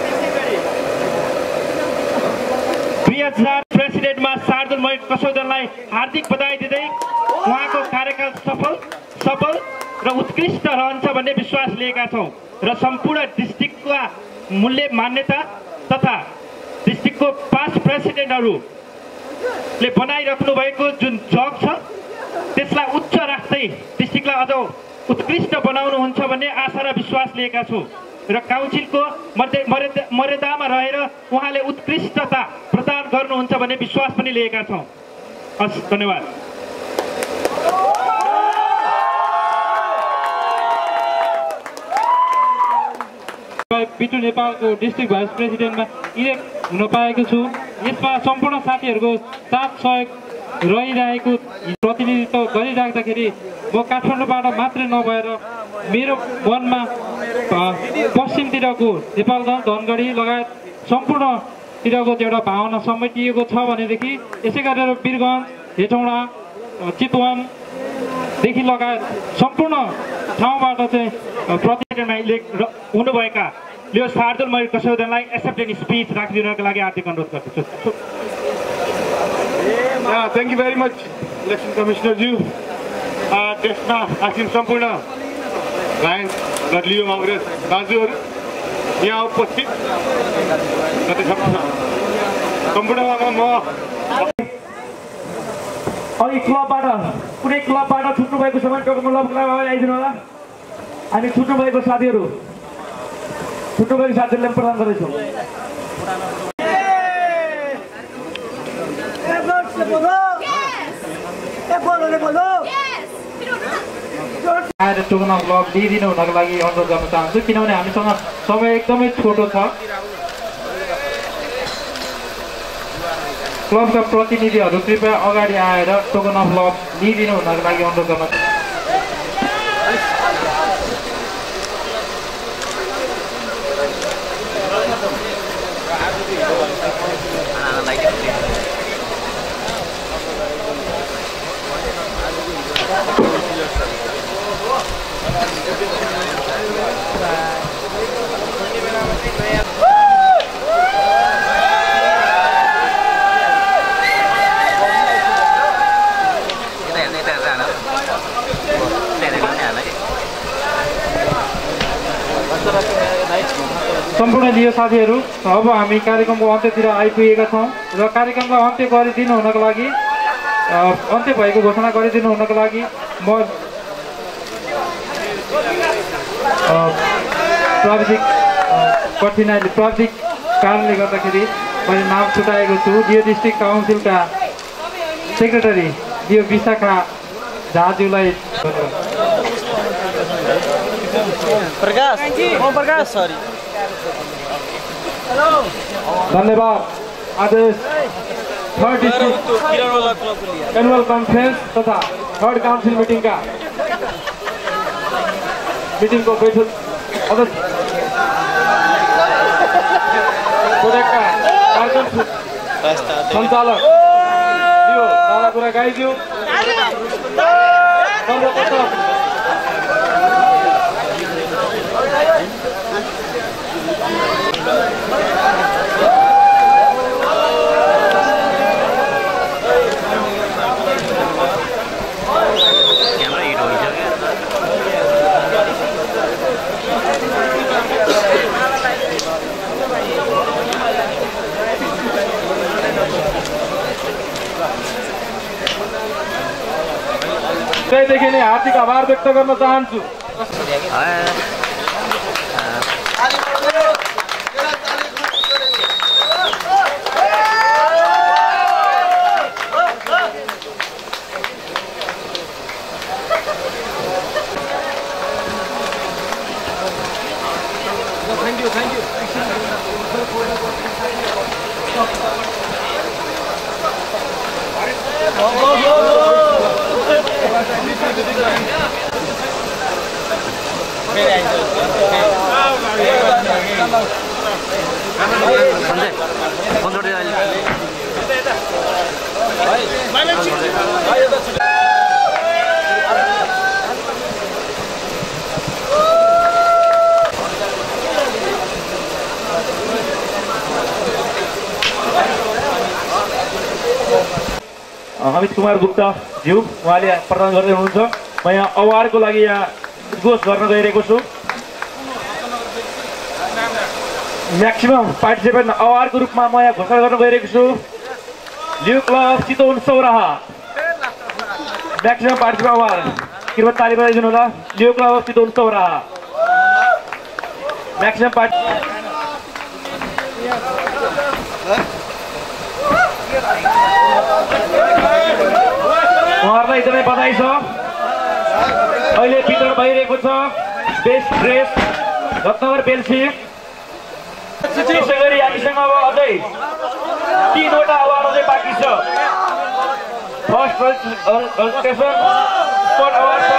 2000 प्रेसिडेन्टमा शार्दुल मयूर कसोदनलाई हार्दिक बधाई दिँदै उहाँको कार्यकाल सफल र उत्कृष्ट रहन्छ भन्ने विश्वास लिएका छौँ र सम्पूर्ण डिस्ट्रिक्टका मूल्य मान्यता तथा डिस्ट्रिक्टको पास्ट प्रेसिडेन्टहरूले बनाइराख्नु भएको जुन जग छ त्यसलाई उच्च राख्दै डिस्ट्रिक्टलाई अझ उत्कृष्ट बनाउनुहुन्छ भन्ने आशा र विश्वास लिएका छौँ र काउन्सिलको मर्यादामा रहेर उहाँले उत्कृष्टता प्रदान गर्नुहुन्छ भन्ने विश्वास पनि लिएका छौँ। हस्, धन्यवाद।
बिटु नेपालको डिस्ट्रिक्ट भाइस प्रेसिडेन्टमा इलेक्ट हुन पाएको छु। यसमा सम्पूर्ण साथीहरूको साथ सहयोग रहिरहेको प्रतिनिधित्व गरिराख्दाखेरि म काठमाडौँबाट मात्रै नभएर मेरो मनमा पश्चिमतिरको नेपालगञ्ज धनगढी लगायत सम्पूर्णतिरको एउटा भावना समेटिएको छ भनेदेखि यसै गरेर वीरगञ्ज हेटौँडा चितवनदेखि लगायत सम्पूर्ण ठाउँबाट चाहिँ प्रतिनिधिमा इलेक्ट हुनुभएका लियो शार्दुल मयूर कसोदनलाई एक्सेप्टेड स्पिच राखिदिनको लागि हार्दिक अनुरोध गर्दछु।
Thank you very much election कमिसनरज्यू। त्यसमा आसिम सम्पूर्ण लायन्स र लियो काङ्ग्रेस दाजुहरू यहाँ उपस्थित सम्पूर्णमा म
अघि क्लबबाट कुनै क्लबबाट छुट्नु भएको समय क्लबमा आइदिनु होला। हामी छुट्नु भएको साथीहरूले प्रदान गर्दैछौँ।
आएर टोकन अफ लभ दिइदिनु हुनको लागि अनुरोध गर्न चाहन्छु किनभने हामीसँग समय एकदमै छोटो छ। क्लबका प्रतिनिधिहरू कृपया अगाडि आएर टोकन अफ लभ दिइदिनु हुनको लागि अनुरोध गर्न चाहन्छु। सम्पूर्ण लियो साथीहरू, अब हामी कार्यक्रमको अन्त्यतिर आइपुगेका छौँ र कार्यक्रमलाई अन्त्य गरिदिनु हुनको लागि अन्त्य भएको घोषणा गरिदिनु हुनको लागि म प्राविधिक कारणले गर्दाखेरि मैले नाम छुटाएको छु। लियो डिस्ट्रिक्ट काउन्सिलका सेक्रेटरी लियो विशाखा झाज्यूलाई धन्यवाद। आदेश
थर्ड डिस्ट्रिक्ट एनुअल कन्फरेन्स तथा थर्ड काउन्सिल मिटिङको बैठक प्रोजेक्टका कार्यक्रम सञ्चालक तारागुरा गाईज्यू सर्वप्रथम त्यहीदेखि नै हार्दिक आभार व्यक्त गर्न चाहन्छु। Thank you. अमित कुमार गुप्ता ज्यू उहाँले प्रदान गर्दै हुनुहुन्छ। म यहाँ अवार्डको लागि यहाँ उद्घोष गर्न गइरहेको छु। म्याक्सिमम पार्टिसिपेन्ट अवार्डको रूपमा म यहाँ घोषणा गर्न गइरहेको छु। Leo club Chitwan Sauraha maximum participant award कृपया ताली बजाइदिनु होला। Leo club Chitwan Sauraha maximum उहाँहरूलाई एकदमै बधाई छ। अहिले वितरण भइरहेको छ बेस्ट ड्रेस रत्नगर बेल्सी। त्यसै गरी हामीसँग अब अझै 3वटा अवार्ड अझै बाँकी छ। फर्स्ट रजिस्ट्रेसन स्पोर्ट अवार्ड छ।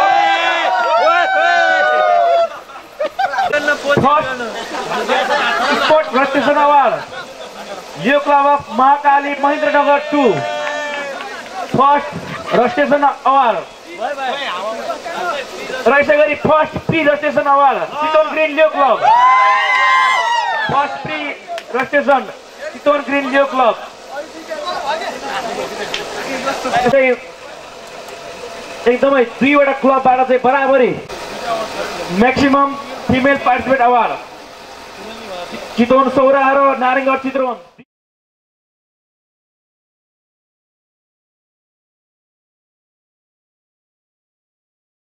First sport registration award Leo club of Mahakali Mahendranagar 2। First registration award र यसै गरी first pre registration award Chitwan green Leo club. First pre registration Chitwan green Leo club. एकदमै 2वटा क्लबबाट चाहिँ बराबरी maximum female participate award Chitwan Sauraha र नारायणगढ चितवन।